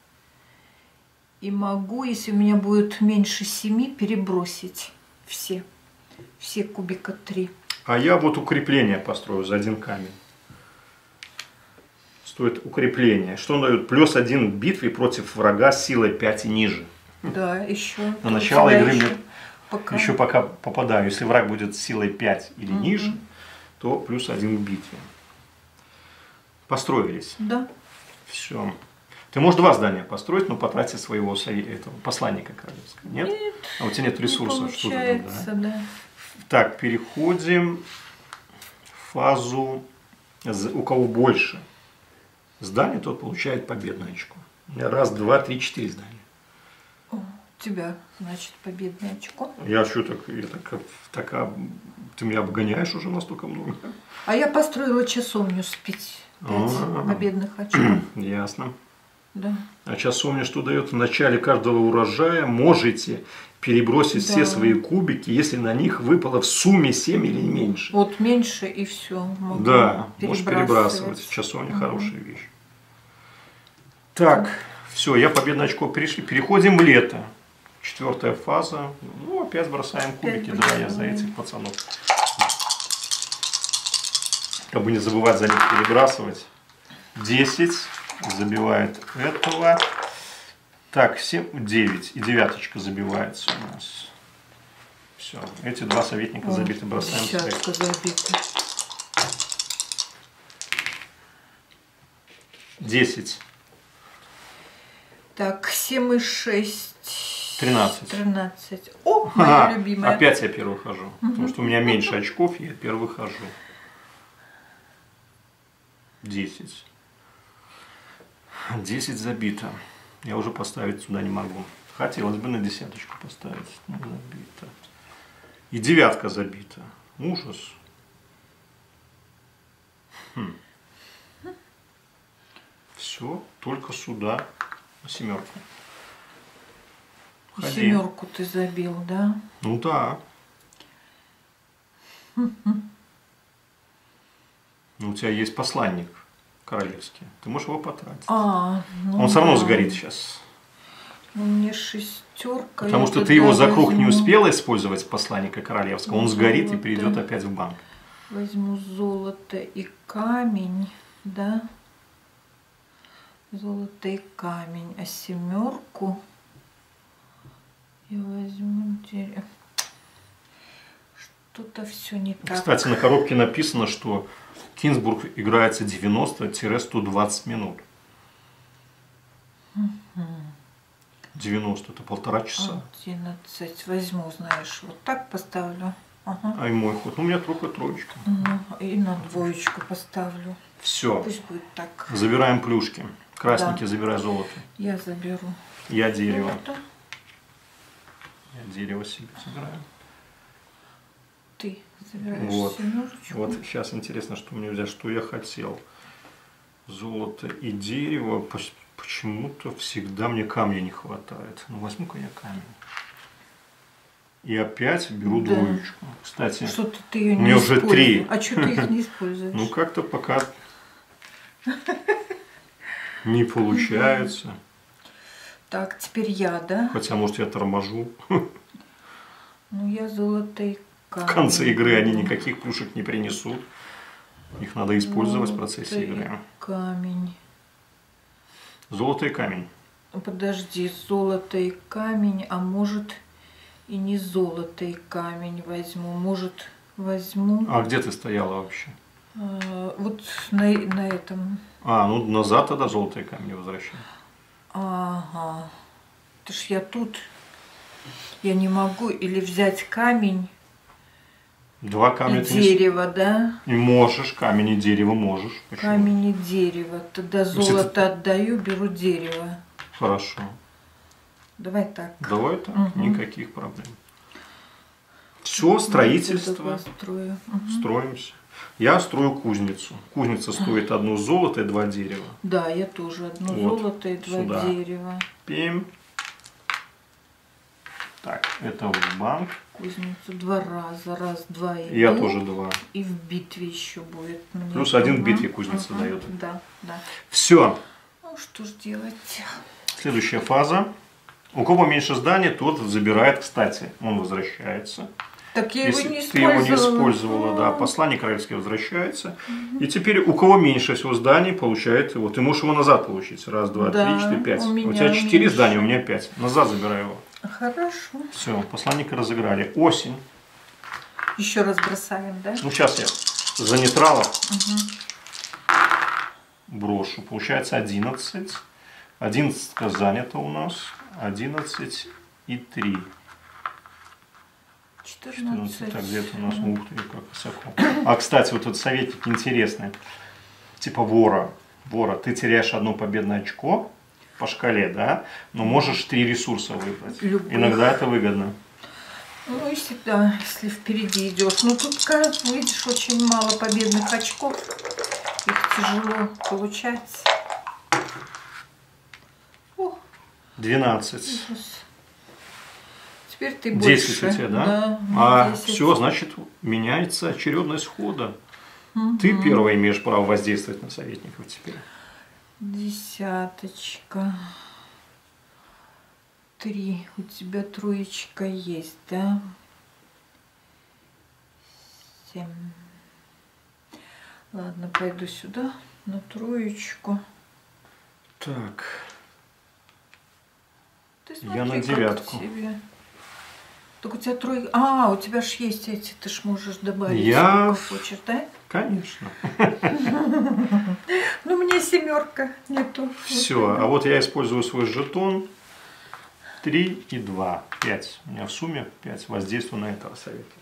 И могу, если у меня будет меньше семи, перебросить все. Все кубика три. А я вот укрепление построю за один камень. Стоит укрепление. Что он дает? Плюс один в битве против врага с силой пять и ниже. Да, еще. На начало игры еще мне пока. еще пока попадаю. Если враг будет с силой пять или угу. ниже, то плюс один в битве. Построились. Да. Все. Ты можешь два здания построить, но потратить своего этого посланника королевского. Нет? Нет. А у тебя нет ресурсов. Не получается, что да? да. Так, переходим в фазу, у кого больше зданий, тот получает победное очко. У меня раз, два, три, четыре здания. О, у тебя, значит, победное очко. Я что так, я так, так, ты меня обгоняешь уже настолько много. А я построила часовню с, пять, пять победных очков. Ясно. Да. А сейчас вспомню, что дает в начале каждого урожая. Можете перебросить Да. все свои кубики, если на них выпало в сумме семь или меньше. Вот меньше и все. Да, можешь перебрасывать. Сейчас у меня угу. хорошая вещь. Так, все, я победное очко перешли. Переходим в лето. Четвертая фаза. Ну, опять бросаем кубики. Опять да, я за этих пацанов. Как бы не забывать за них перебрасывать. десять. Забивает этого. Так, семь, девять. И девяточка забивается у нас. Все. Эти два советника О, забиты. Бросаем десятка забита. десять. Так, семь и шесть. тринадцать. тринадцать. О, моя а, любимая. Опять я первый хожу. Угу. Потому что у меня меньше очков, я первый хожу. десять. десять забито. Я уже поставить сюда не могу. Хотелось бы на десяточку поставить. Но забито. И девятка забита. Ужас. Хм. Все, только сюда. Семерку. Ходи. Семерку ты забил, да? Ну да. Ну, у тебя есть посланник королевский. Ты можешь его потратить. А, ну Он все равно сгорит сейчас. Ну, мне шестерка. Потому что ты его за круг возьму... не успела использовать, посланника королевского. Он сгорит золото. И придет опять в банк. Возьму золото и камень, да? Золото и камень. А семерку я возьму дерево. Что-то все не так. Кстати, на коробке написано, что Кинсбург играется девяносто - сто двадцать минут. Угу. девяносто это полтора часа. одиннадцать возьму, знаешь, вот так поставлю. Ага. А и мой ход. Ну, у меня только троечка. Ну, и на двоечку поставлю. Все. Пусть будет так. Забираем плюшки. Красненький, да. Забирай золото. Я заберу. Я дерево. Золото. Я дерево себе забираю. Ты забираешь вот. семерочку. Вот сейчас интересно, что мне взять, что я хотел. Золото и дерево. Почему-то всегда мне камня не хватает. Ну, возьму-ка я камень. И опять беру да. двоечку. Кстати, что-то ты ее у меня уже три. А что ты их не используешь? Ну, как-то пока не получается. Так, теперь я, да? Хотя, может, я торможу. Ну, я золото и камень. В конце игры они никаких плюшек не принесут. Их надо использовать в процессе игры. Камень. Золото и камень. Подожди, золото и камень, а может и не золото и камень возьму. Может, возьму... А где ты стояла вообще? А, вот на, на этом. А, ну назад тогда золото и камень возвращаю. Ага. Это ж я тут. Я не могу или взять камень. Два камня и ты дерево, не... да? И можешь, камень и дерево можешь. Почему? Камень и дерево. Тогда золото ты... отдаю, беру дерево. Хорошо. Давай так. Давай так, угу. Никаких проблем. Все, строительство. Строю. Угу. Строимся. Я строю кузницу. Кузница стоит одно золото и два дерева. Да, я тоже одно вот. Золото и два Сюда. Дерева. Пим. Так, это в банк. Кузницу два раза. Раз, два и Я тоже два. И в битве еще будет. Мне Плюс один в битве кузница ага. дает. Да, да. Все. Ну что ж делать. Следующая фаза. У кого меньше здания, тот забирает, кстати, он возвращается. Так я Если его не ты его не использовала, А-а-а. да, посланник королевский возвращается. Угу. И теперь у кого меньше всего зданий, получает его. Ты можешь его назад получить. Раз, два, да, три, четыре, пять. У, у тебя четыре меньше. Здания, у меня пять. Назад забираю его. Хорошо. Все, посланника разыграли. Осень. Еще раз бросаем, да? Ну сейчас я за нейтралов угу. брошу. Получается одиннадцать. одиннадцать занято у нас. одиннадцать и три. четырнадцать. Так, где-то у нас, ух ты, как высоко. А, кстати, вот этот советик интересный. Типа вора. Вора. Ты теряешь одно победное очко по шкале, да? Но можешь три ресурса выбрать. Любых. Иногда это выгодно. Ну, если, да, если впереди идешь. Ну, тут, как видишь, очень мало победных очков. Их тяжело получается. О, двенадцать. ужас. Теперь ты десять больше. у тебя, да? Да, а десять. все, значит, меняется очередность хода. Угу. Ты первая имеешь право воздействовать на советников теперь. Десяточка. Три. У тебя троечка есть, да? Семь. Ладно, пойду сюда на троечку. Так. Ты смотри, Я на как девятку. тебе. Так у тебя тройка. А, у тебя ж есть эти, ты ж можешь добавить. Я... Сколько хочешь, да? Конечно. Ну, мне семерка нету. Все, а вот я использую свой жетон. три и два. пять. У меня в сумме пять. Воздействую на этого советника.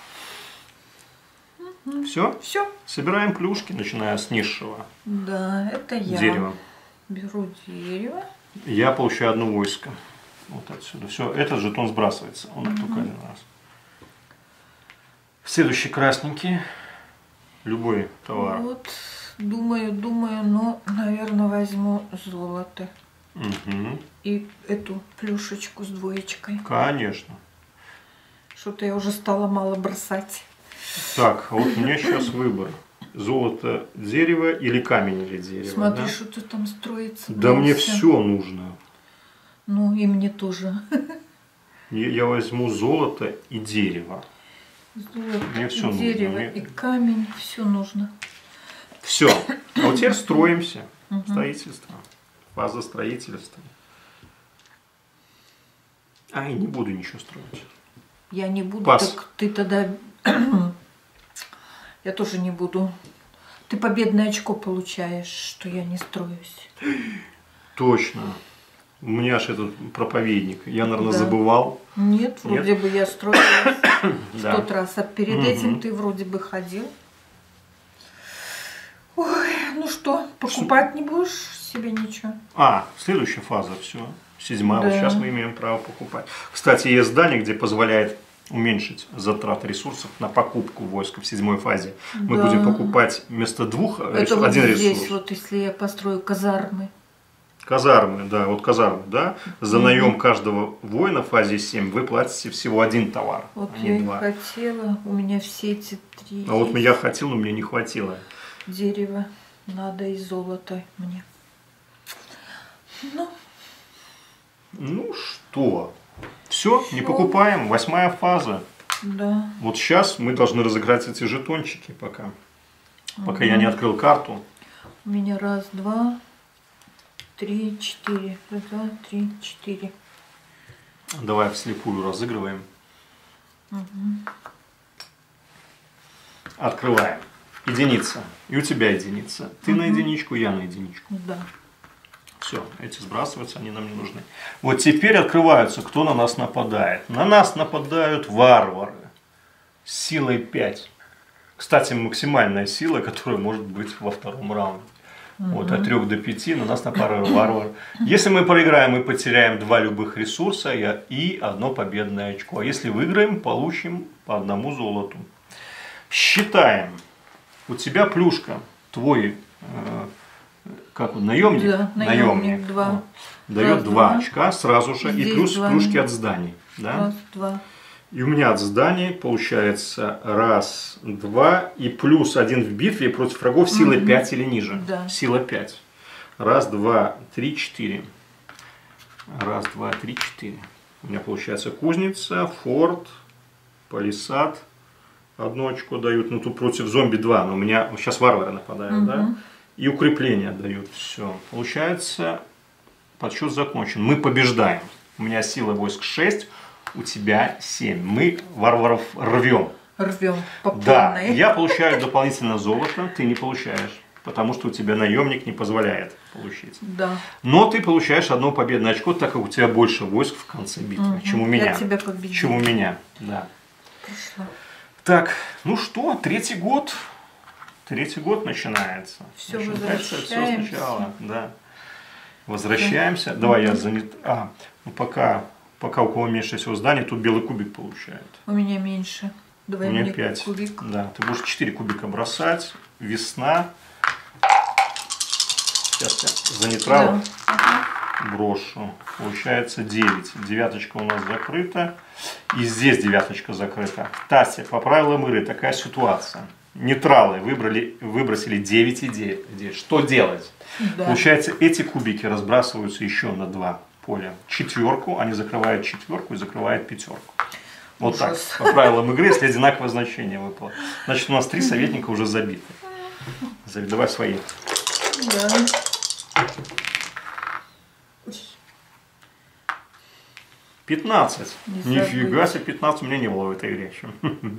Все? Все. Собираем плюшки, начиная с низшего. Да, это я. Дерево. Беру дерево. Я получаю одно войско. Вот отсюда. Все, этот жетон сбрасывается. Он угу. только один раз. Следующий красненький. Любой товар. Вот, думаю, думаю, но, наверное, возьму золото. Угу. И эту плюшечку с двоечкой. Конечно. Что-то я уже стала мало бросать. Так, а вот у меня сейчас выбор. Золото, дерево или камень или дерево. Смотри, да? что-то там строится. Да просто. мне все нужно. Ну, и мне тоже. Я возьму золото и дерево. Золото, мне все и дерево, нужно. и камень, все нужно. Все. А вот теперь строимся. Угу. Строительство. Фаза строительства. А, и не буду ничего строить. Я не буду, Пас. Так ты тогда... Я тоже не буду. Ты победное очко получаешь, что я не строюсь. Точно. У меня же этот проповедник. Я, наверное, да. забывал. Нет, вроде Нет? бы я строилась в да. тот раз. А перед угу. этим ты вроде бы ходил. Ой, ну что, покупать Ш... не будешь себе ничего? А, следующая фаза, все. Седьмая. Да. Вот сейчас мы имеем право покупать. Кстати, есть здание, где позволяет уменьшить затраты ресурсов на покупку войска в седьмой фазе. Да. Мы будем покупать вместо двух Это ресурсов, вот один здесь, ресурс. вот если я построю казармы. Казармы, да, вот казармы, да. За наем каждого воина в фазе семь вы платите всего один товар. Вот а не я два. и хотела, у меня все эти три. А вот я хотел, но мне не хватило. Дерево надо и золото мне. Ну, ну что, все, не покупаем, восьмая фаза. Да. Вот сейчас мы должны разыграть эти жетончики пока, пока угу. я не открыл карту. У меня раз, два, три, четыре. Раз, два, три, четыре. Давай вслепую разыгрываем. Угу. Открываем. Единица. И у тебя единица. Ты угу. на единичку, я на единичку. Да. Все, эти сбрасываются, они нам не нужны. Вот теперь открываются, кто на нас нападает. На нас нападают варвары. С силой пять. Кстати, максимальная сила, которая может быть во втором раунде. Угу. Вот от трёх до пяти на нас нападают варвары. Если мы проиграем, мы потеряем два любых ресурса и одно победное очко. А если выиграем, получим по одному золоту. Считаем. У тебя плюшка, твой, э, как он, наемник? Да, наемник, наемник. Два. Вот, дает два очка сразу же, и плюс два. Плюшки от зданий. Да? Раз, два. И у меня от зданий получается раз, два, и плюс один в битве против врагов силы угу. пять или ниже. Да. Сила пять. Раз, два, три, четыре. Раз, два, три, четыре. У меня получается кузница, форт, палисад. Одно очко дают, ну тут против зомби два, но у меня сейчас варвары нападают, угу. да? И укрепления дают. Все. Получается, подсчет закончен. Мы побеждаем. У меня сила войск шесть, у тебя семь. Мы варваров рвем. Рвем по Да, я получаю дополнительно золото, ты не получаешь. Потому что у тебя наемник не позволяет получить. Да. Но ты получаешь одно победное очко, так как у тебя больше войск в конце битвы, угу. чем у меня. Я тебя победила. Чем у меня, да. Прошла. Так, ну что, третий год. Третий год начинается. Все, начинается возвращаемся. Все сначала, да. Возвращаемся. Да. Давай я занят. А, ну пока, пока у кого меньше всего зданий, тут белый кубик получает. У меня меньше. Давай у меня мне пять. Кубик. Да, ты будешь четыре кубика бросать. Весна. Сейчас я за нейтрал Да. брошу. Получается девять. Девяточка у нас закрыта. И здесь девяточка закрыта. Тася, по правилам игры такая ситуация. Нейтралы выбрали, выбросили девять и девять. Что делать? Да. Получается, эти кубики разбрасываются еще на два поля. Четверку, они закрывают четверку и закрывают пятерку. Вот Ужас. так, по правилам игры, если одинаковое значение выпало. Значит, у нас три советника уже забиты. Давай свои. Да. пятнадцать. Не Нифига себе, пятнадцать у меня не было в этой игре еще.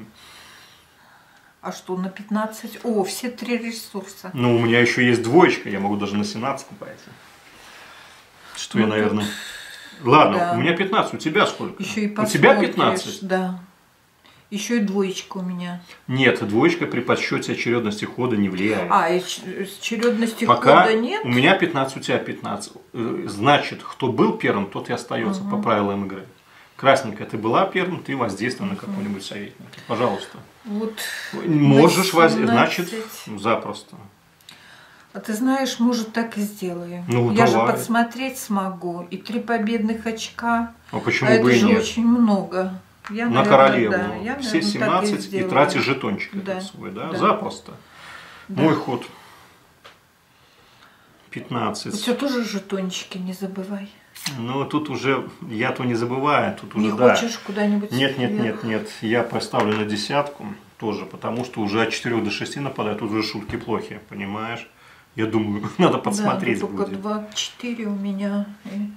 А что на пятнадцать? О, все три ресурса. Ну, у меня еще есть двоечка, я могу даже на семнадцать пойти. Что Ну, я, наверное... Ладно, да. у меня пятнадцать, у тебя сколько? Еще и у тебя посмотришь, пятнадцать? Да. Еще и двоечка у меня. Нет, двоечка при подсчете очередности хода не влияет. А, и с чередности Пока хода нет? у меня пятнадцать, у тебя пятнадцать. Значит, кто был первым, тот и остается Угу. по правилам игры. Красненькая, ты была первым, ты воздействуй на какого-нибудь советника. Пожалуйста. Вот. Можешь воздействовать, восемнадцать. значит, запросто. А ты знаешь, может, так и сделаю. Ну, Я давай. же подсмотреть смогу. И три победных очка. А почему А это бы и же нет? очень много. Я, На наверное, королеву. да, я, Все наверное, так и семнадцать и, сделаю. тратишь жетончик Да. этот свой, да? Да. Запросто. Да. Мой ход. У пятнадцать. тебя тоже жетончики, не забывай. Ну, тут уже, я-то не забываю, тут уже, Не да. хочешь куда-нибудь Нет, нет, вверх? нет, нет. Я поставлю на десятку тоже, потому что уже от четырёх до шести нападают, тут уже шутки плохи, понимаешь? Я думаю, надо подсмотреть да, только будет. два четыре у меня. И...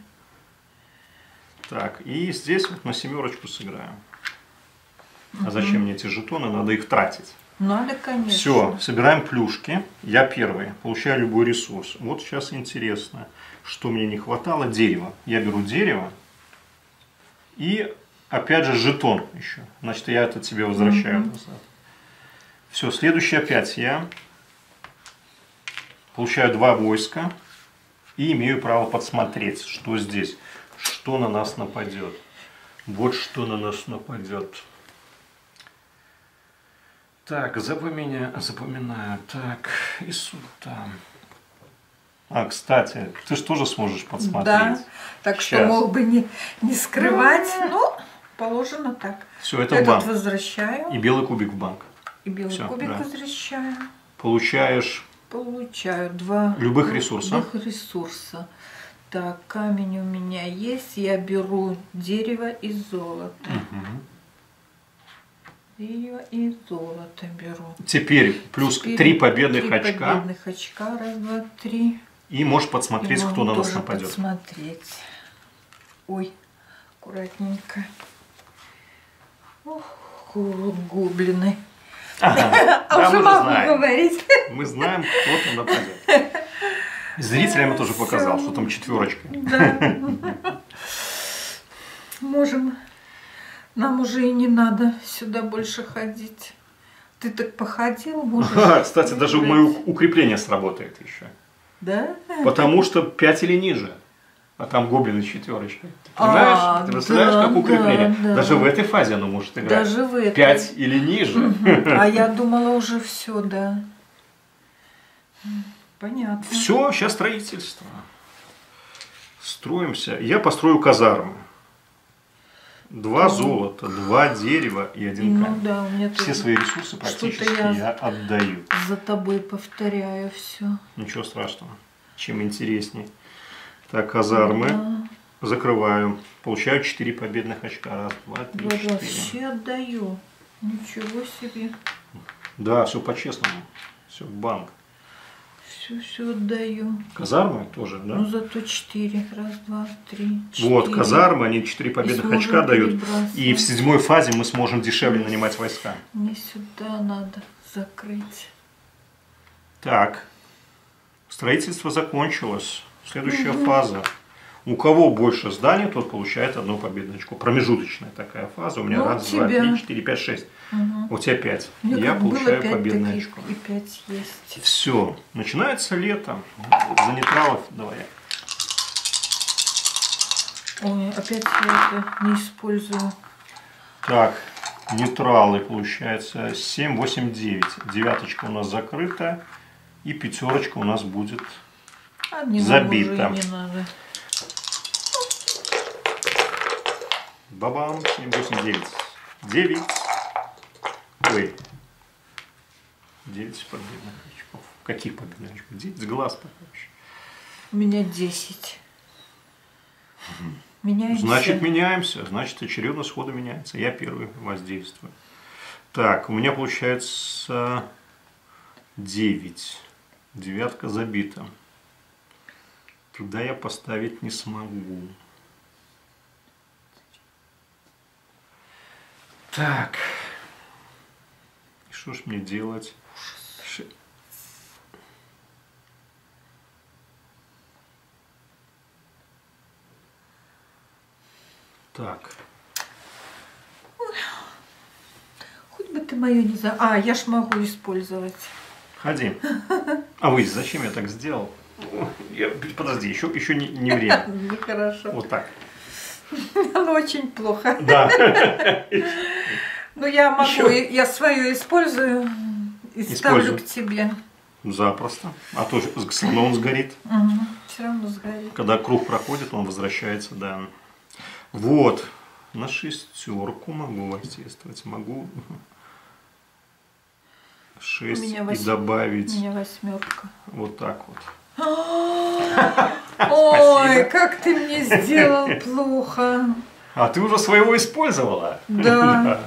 Так, и здесь вот на семерочку сыграем. А зачем мне эти жетоны? Надо их тратить. Надо, конечно. Все, собираем плюшки. Я первый, получаю любой ресурс. Вот сейчас интересно, что мне не хватало. Дерево. Я беру дерево. И опять же жетон еще. Значит, я это тебе возвращаю Угу. назад. Все, следующий опять я получаю два войска. И имею право подсмотреть, что здесь. Что на нас нападет. Вот что на нас нападет. Так, запоминаю, запоминаю. Так, и сюда. А, кстати, ты же тоже сможешь подсмотреть. Да, так Сейчас. что мог бы не, не скрывать, но положено так. Все, это в Этот банк. возвращаю. И белый кубик в банк. И белый Всё, кубик да. возвращаю. Получаешь Получаю два любых ресурсов. любых ресурса. Так, камень у меня есть. Я беру дерево и золото. Угу. Дерево и золото беру. Теперь плюс Теперь три победных три очка. победных очка. Раз, два, три. И можешь подсмотреть, И кто могу на нас тоже нападет. Подсмотреть. Ой, аккуратненько. Ох, гоблины. Ага, А да, уже мы же могу знаем. говорить. Мы знаем, кто там нападет. Зрителям я тоже Всё. показал, что там четверочка. Да. Можем. Нам уже и не надо сюда больше ходить. Ты так походил, можешь. Ага, кстати, даже выбрать. мое укрепление сработает еще. Да? Потому что пять или ниже. А там гоблины четверочка. Ты понимаешь? А, Ты представляешь, да, как укрепление? да, да. Даже в этой фазе оно может играть. Даже в этой. пять или ниже. А я думала уже все, да. Понятно. Все, сейчас строительство. Строимся. Я построю казармы. Два золота, два дерева и один Ну камень. да, у меня Все тоже свои ресурсы практически что-то я- я отдаю. за тобой повторяю все. Ничего страшного. Чем интересней. Так, казармы. Закрываю. Получаю четыре победных очка. Раз, два, три, Вот четыре. вообще отдаю. Ничего себе. Да, все по-честному. Все в банк. Все, все отдаю. Казармы тоже, да? Ну зато четыре. Раз, два, три, четыре. Вот, казармы, они четыре И победных сможем очка дают. перебрасывать. И в седьмой фазе мы сможем дешевле нанимать войска. Мне сюда надо закрыть. Так, строительство закончилось. Следующая фаза. У кого больше зданий, тот получает одно победное очко. Промежуточная такая фаза. У меня Ну, раз, тебя. два, три, четыре, пять, шесть. Угу. У тебя пять. У меня Я как было получаю пять, победное так и- очко. И пять есть. Все, начинается лето. За нейтралов давай. Ой, опять я это не использую. Так, нейтралы получается семь, восемь, девять. Девяточка у нас закрыта. И пятерочка у нас будет А не забито. Не надо. Бабам, семь, восемь, девять. девять. Ой. девять победных очков. Каких победных очков? девять с глаз покажешь. У меня десять. Меняемся. Значит, меняемся. Значит, очередно сходу меняется. Я первый воздействую. Так, у меня получается девять. Девятка забита. Туда я поставить не смогу. Так. И что ж мне делать? Ш... Так. Хоть бы ты мою не за... А, я ж могу использовать. Ходи. А вы зачем я так сделал? Я, подожди, еще, еще не, не время. Нехорошо. Вот так. Оно очень плохо. Да. Ну я могу, Еще. я свое использую и ставлю к тебе. Запросто. А то все равно он сгорит. Угу. Все равно сгорит. Когда круг проходит, он возвращается, да. Вот. На шестерку могу воздействовать. Могу шесть и вось... добавить. У меня восьмерка. Вот так вот. Ой, как ты мне сделал плохо. А ты уже своего использовала? Да.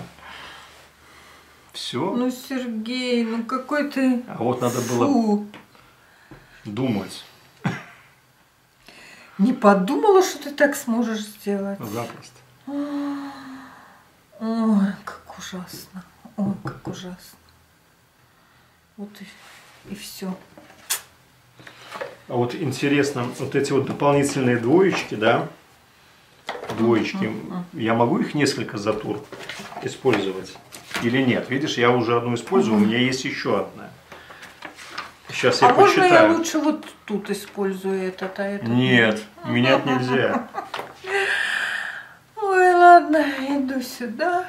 Все? Ну, Сергей, ну какой ты... А вот надо было Фу. думать. Не подумала, что ты так сможешь сделать. Запросто. Ой, как ужасно. Ой, как ужасно. Вот и, и все. А вот интересно, вот эти вот дополнительные двоечки, да, двоечки, uh-huh. я могу их несколько за тур использовать или нет? Видишь, я уже одну использую, uh-huh. у меня есть еще одна. Сейчас я а посчитаю. можно я лучше вот тут использую этот, а этот? Нет, менять нельзя. Ой, ладно, иду сюда.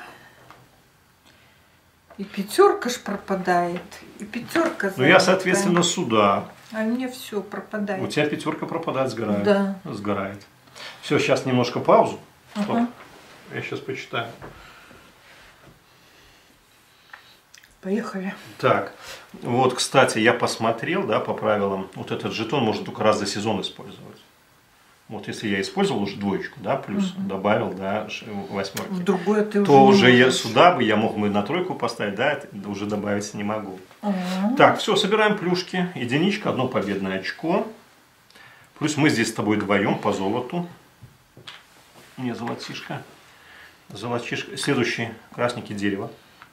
И пятерка ж пропадает, и пятерка. Ну я, соответственно, сюда. А у меня все пропадает. У тебя пятерка пропадает, сгорает. Да. Сгорает. Все, сейчас немножко паузу. Стоп. Ага. Я сейчас почитаю. Поехали. Так, вот, кстати, я посмотрел, да, по правилам, вот этот жетон можно только раз за сезон использовать. Вот если я использовал уже двоечку, да, плюс угу. добавил, да, восьмерки, в другое ты то уже, уже я сюда бы я мог бы на тройку поставить, да, уже добавить не могу. Угу. Так, все, собираем плюшки. Единичка, одно победное очко. Плюс мы здесь с тобой вдвоем по золоту. Не золотишко. Золотишко. Следующий красненький дерево.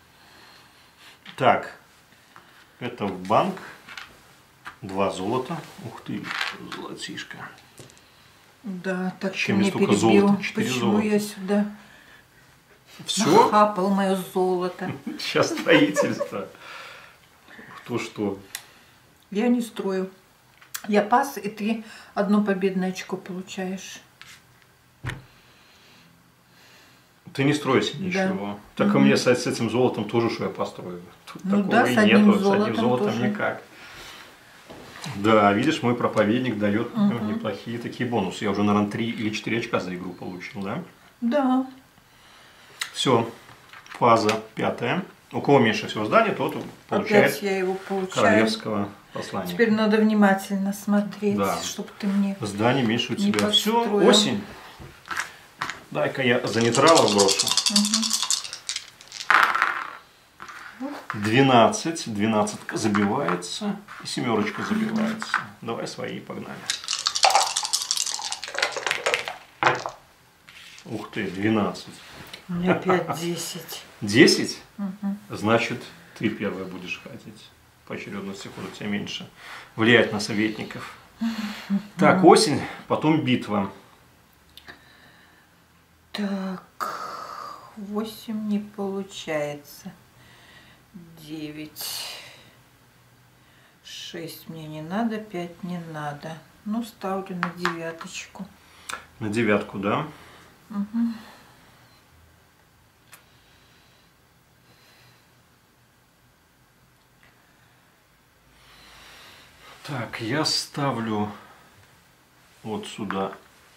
Так, это в банк. Два золота. Ух ты, золотишко. Да, так Чем ты мне столько перебил. золота? Почему золота. я сюда Все? нахапал мое золото? Сейчас строительство. Кто что? Я не строю. Я пас, и ты одно победное очко получаешь. Ты не стройся ничего. Да. Так угу. и мне с, с этим золотом тоже, что я построю. Тут ну такого да, и с одним нету, золотом, с одним золотом тоже. никак. Да, видишь, мой проповедник дает угу. ну, неплохие такие бонусы. Я уже, наверное, три или четыре очка за игру получил, да? Да. Все, фаза пятая. У кого меньше всего зданий, тот получает Опять я его получаю. королевского послания. Теперь надо внимательно смотреть, да. чтобы ты мне зданий меньше у не тебя. Все, подстроил. осень. Дай-ка я за нейтрала брошу. Угу. двенадцать. двенадцать забивается. И семерочка забивается. Давай свои, погнали. Ух ты, двенадцать. У меня опять десять. десять? Угу. Значит, ты первая будешь ходить. По очередности ходит тебя меньше. Влиять на советников. Угу. Так, осень, потом битва. Так, восемь не получается. девять. шесть мне не надо, пять не надо. Ну, ставлю на девяточку. На девятку, да? Угу. Так, я ставлю вот сюда.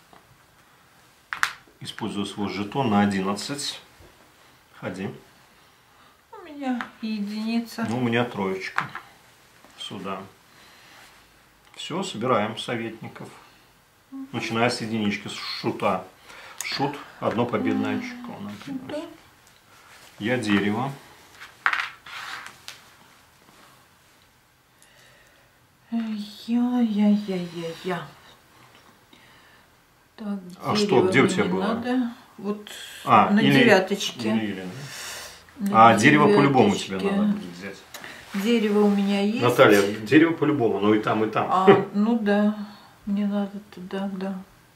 Использую свой жетон на одиннадцать. Ходи. У меня единица. Ну, у меня троечка. Сюда. Все, собираем советников. Начиная с единички, с шута. Шут, одно победное очко нам приносит. Я дерево. Я-я-я-я-я. Так, а что, где у тебя было? Надо. Вот а, на или, девяточке. Или, или, да. На а дерево по-любому тебе надо будет взять. Дерево у меня есть. Наталья, дерево по-любому, но и там, и там. А, ну да, мне надо туда, да.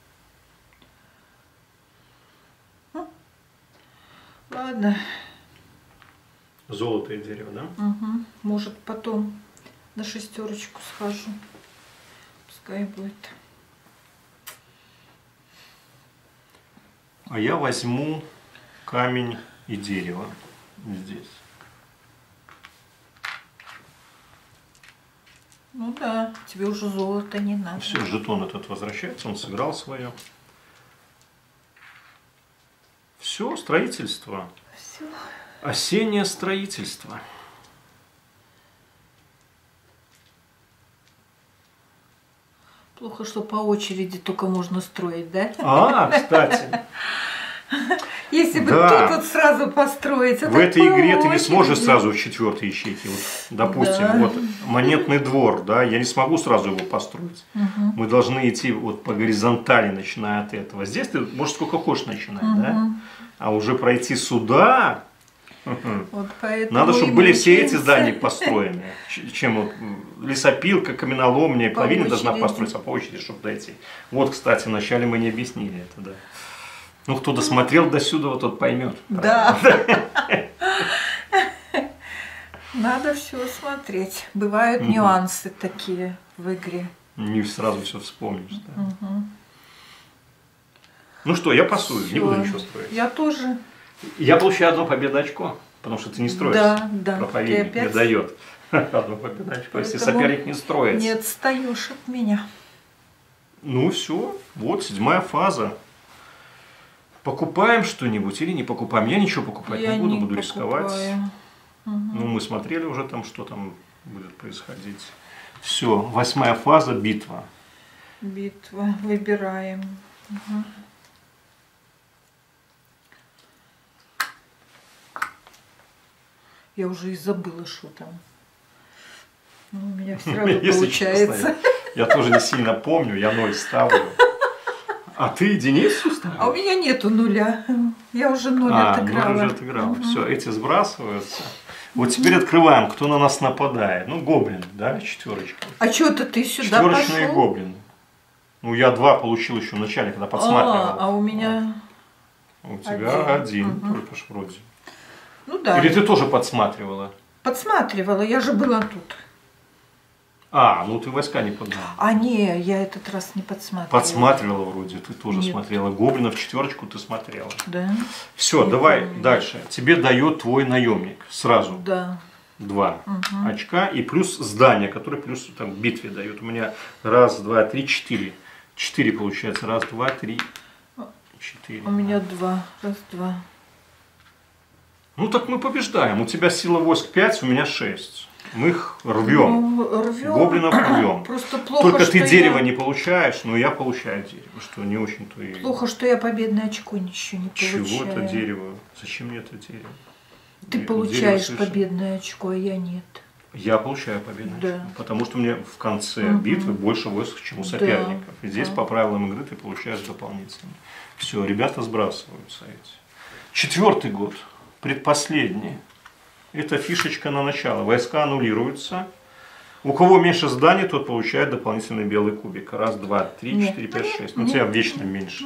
Ладно. Золото и дерево, да? Угу. Может, потом на шестерочку схожу. Пускай будет. А я возьму камень и дерево здесь. Ну да, тебе уже золото не надо. Все, жетон этот возвращается, он сыграл свое. Все, строительство. Все. Осеннее строительство. Плохо, что по очереди только можно строить, да? А, кстати. Если бы да. тут вот сразу построить. В этой игре ты не сможешь сразу в четвертой ячейке. Вот, допустим, да. вот монетный двор, да, я не смогу сразу его построить. Угу. Мы должны идти вот по горизонтали, начиная от этого. Здесь ты можешь сколько хочешь начинать, угу. да? А уже пройти сюда. Вот надо, чтобы были все эти здания построены. Чем вот лесопилка, каменоломня, плавильня должна построиться по очереди, чтобы дойти. Вот, кстати, вначале мы не объяснили это, да. Ну, кто досмотрел до сюда, вот тот поймет. Да. Надо все смотреть. Бывают угу. нюансы такие в игре. Не сразу все вспомнишь. Да. Угу. Ну что, я пасую, всё. Не буду ничего строить. Я тоже. Я получаю одно победное очко, потому что ты не строишь. Да, да. Проповедник мне дает одно победное очко, если соперник не строит. Не отстаешь от меня. Ну все, вот седьмая фаза. Покупаем что-нибудь или не покупаем? Я ничего покупать Я не буду, не буду покупаю. рисковать. Угу. Ну, мы смотрели уже там, что там будет происходить. Все, восьмая фаза, битва. Битва, выбираем. Угу. Я уже и забыла, что там. Ну, у меня все равно получается. Я тоже не сильно помню, я ноль ставлю. А ты единицу ставишь? А у меня нету нуля. Я уже ноль а, отыграла. ноль уже отыграла. Угу. Все, эти сбрасываются. Вот теперь открываем, кто на нас нападает. Ну, гоблин, да, четверочка. А что-то ты сюда пошел? Четверочные гоблины. Ну, я два получил еще в начале, когда подсматривал. А, а у меня... У тебя один, один угу. только ж вроде. Ну да. Или ты тоже подсматривала? Подсматривала, я же была тут. А, ну ты войска не подняла. А не, я этот раз не подсматривала. Подсматривала вроде, ты тоже Нет. смотрела. Гоблинов четверочку ты смотрела. Да. Все, не давай помню. Дальше. Тебе дает твой наемник сразу. Да. Два угу. очка и плюс здание, которое плюс там в битве дает. У меня раз, два, три, четыре. Четыре получается. Раз, два, три, четыре. У меня два. Раз, два. Ну так мы побеждаем. У тебя сила войск пять, у меня шесть. Мы их рвем. Ну, рвем. Гоблинов рвем. Просто плохо, Только ты дерево я... не получаешь, но я получаю дерево, что не очень-то и... Плохо, что я победное очко ничего не получаю. Чего это дерево? Зачем мне это дерево? Ты Де получаешь совершенно... победное очко, а я нет. Я получаю победное да. очко, потому что мне в конце угу. битвы больше войск, чем у соперников. Да. И здесь да. по правилам игры ты получаешь дополнительно. Все, ребята сбрасываются эти. Четвертый год, предпоследний. Это фишечка на начало. Войска аннулируются. У кого меньше зданий, тот получает дополнительный белый кубик. Раз, два, три, Нет. четыре, пять, шесть. Ну, у тебя вечно меньше.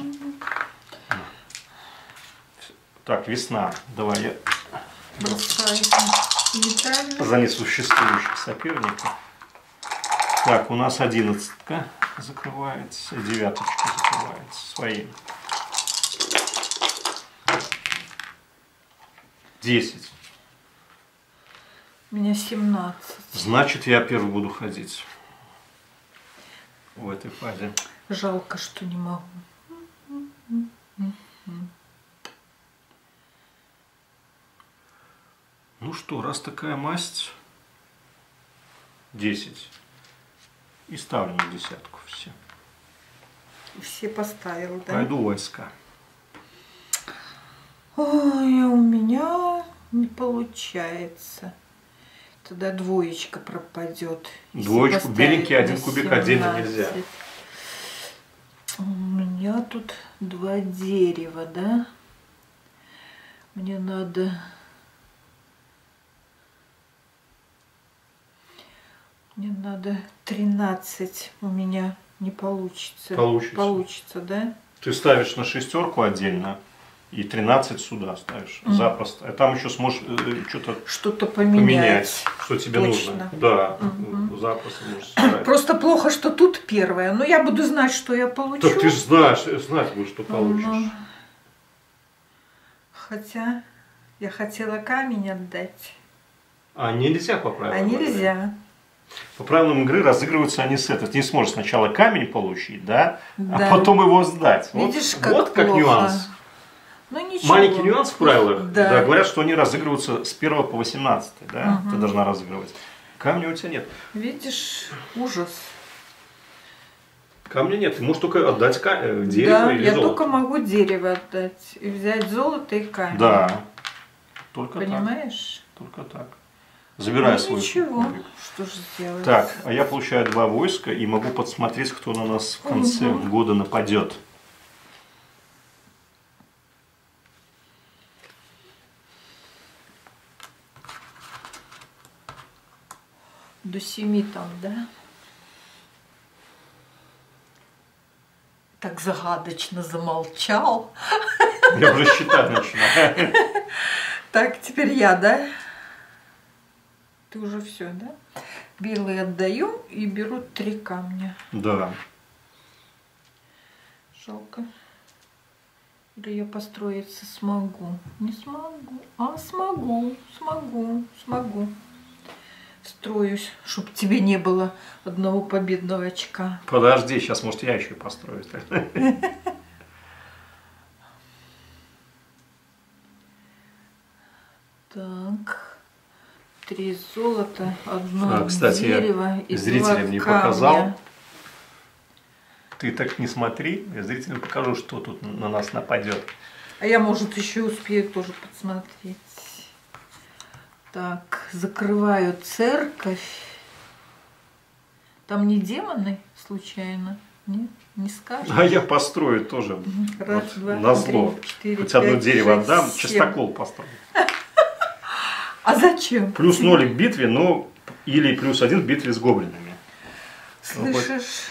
Так, весна. Давай я за несуществующих соперников. Так, у нас одиннадцатка закрывается, девяточка закрывается своим. Десять. У меня семнадцать. Значит, я первый буду ходить. в этой фазе. Жалко, что не могу. Ну что, раз такая масть, десять. И ставлю на десятку все. Все поставил, да? Пойду в войска. Ой, а у меня не получается. Тогда двоечка пропадет. Двоечку, беленький, один кубик отдельно нельзя. У меня тут два дерева, да? Мне надо... Мне надо тринадцать. У меня не получится. Получится. Получится, да? Ты ставишь на шестерку отдельно. И тринадцать сюда ставишь. Mm. Запросто. А там еще сможешь э, что-то что-то поменять. поменять, что тебе Точно. нужно. Да, mm-hmm. запросто можешь ставить. Просто плохо, что тут первое. Но я буду знать, что я получу. Так ты же знаешь, знать будешь, что получишь. Mm-hmm. Хотя я хотела камень отдать. А нельзя по правилам? А нельзя. По правилам игры разыгрываются они с этого. Ты не сможешь сначала камень получить, да, да. а потом его сдать. Видишь, вот как вот как плохо. нюанс. Ну, ничего. Маленький нюанс в правилах. Да. Да, говорят, что они разыгрываются с первого по восемнадцатый, да, угу. ты должна разыгрывать. Камня у тебя нет. Видишь, ужас. Камня нет, ты можешь только отдать ка- дерево да, или я золото. только могу дерево отдать и взять золото и камень. Да, только понимаешь? так. Только так. Забирай ну, свой ничего, кубик. что же сделать. Так, а я получаю два войска и могу подсмотреть, кто на нас в конце угу. года нападет. До семи там, да? Так загадочно замолчал. Я уже считать начинаю. Так, теперь я, да? Ты уже все, да? Белые отдаю и беру три камня. Да. Жалко. Или я построиться смогу? Не смогу. А, смогу, смогу, смогу. Строюсь, чтобы тебе не было одного победного очка. Подожди, сейчас, может, я еще построю. Так, три золота, одно а, кстати, дерево и зрителям два не камня. показал. Ты так не смотри, я зрителям покажу, что тут на нас нападет. А я, может, еще успею тоже подсмотреть. Так, закрываю церковь. Там не демоны случайно? Нет? Не скажешь? А я построю тоже. Раз, вот, два, на зло. три, четыре, хоть одно пять, дерево шесть, отдам, семь. частокол построю. А зачем? Плюс ноль к битве, но или плюс один в битве с гоблинами. Слышишь?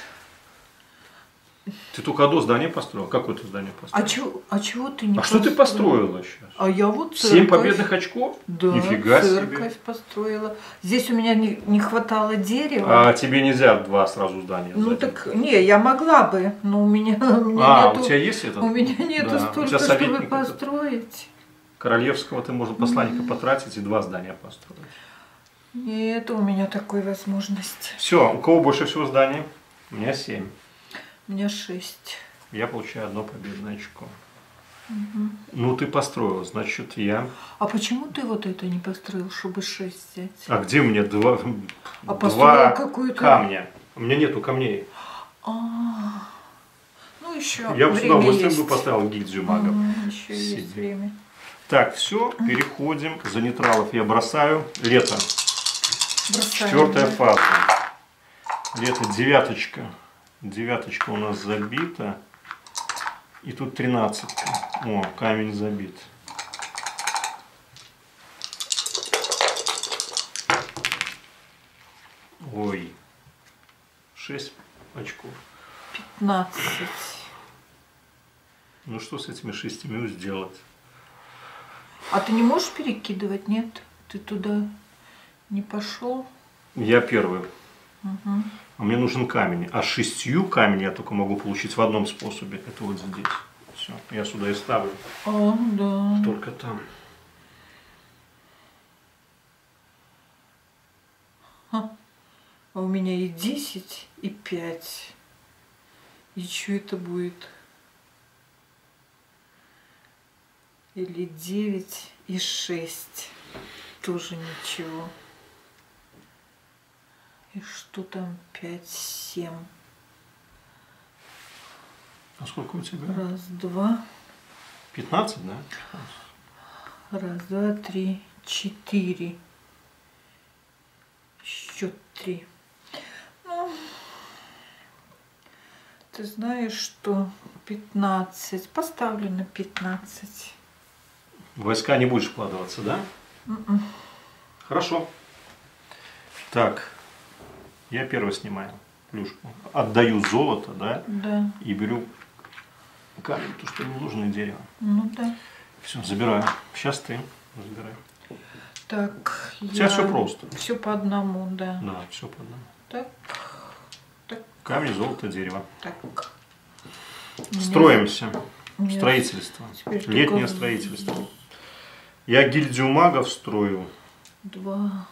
Ты только одно здание построил? Какое ты здание построил? А чего, а чего ты не А построил? что ты построила сейчас? А я вот церковь. Семь победных очков? Да, Нифига церковь себе. построила. Здесь у меня не, не хватало дерева. А тебе нельзя два сразу здания? Ну задать. так, не, я могла бы, но у меня, у меня а, нету, у тебя есть этот? у меня нету да. столько, чтобы построить. Этот. Королевского ты можешь посланника потратить и два здания построить. Нет у меня такой возможности. Все, у кого больше всего зданий? У меня семь. У меня шесть. Я получаю одно победное очко. Угу. Ну ты построил, значит я. А почему ты вот это не построил, чтобы шесть взять? А где у меня два, а два какую-то... камня? У меня нету камней. А -а -а. Ну еще. Я бы с удовольствием есть. бы поставил гильдию магов. Угу, еще есть время. Так, все, переходим. За нейтралов я бросаю. Лето. Бросаем, Четвертая да? фаза. Лето, девяточка. Девяточка у нас забита. И тут тринадцатка. О, камень забит. Ой. шесть очков. пятнадцать. Ну что с этими шестью сделать? А ты не можешь перекидывать, нет? Ты туда не пошел? Я первый. Угу. А мне нужен камень. А шестью камень я только могу получить в одном способе. Это вот здесь. Все, я сюда и ставлю. А, да. Только там. А у меня и десять, и пять. И что это будет? Или девять и шесть. Тоже ничего. И что там? пять, семь. А сколько у тебя? Раз, два. пятнадцать, да? Раз, два, три, четыре. Еще три. Ну, ты знаешь, что пятнадцать. Поставлю на пятнадцать. В войска не будешь вкладываться, да? Mm-mm. Хорошо. Так, я первый снимаю плюшку. Отдаю золото, да? Да. И беру камень, то, что мне нужно, и дерево. Ну да. Все, забираю. Сейчас ты забирай. Так, У тебя я... все просто. Все по одному, да. Да, все по одному. Так. Так. Камень, золото, дерево. Так. Строимся. Меня... Строительство. Теперь Летнее только... строительство. Я гильдию магов строю. Два.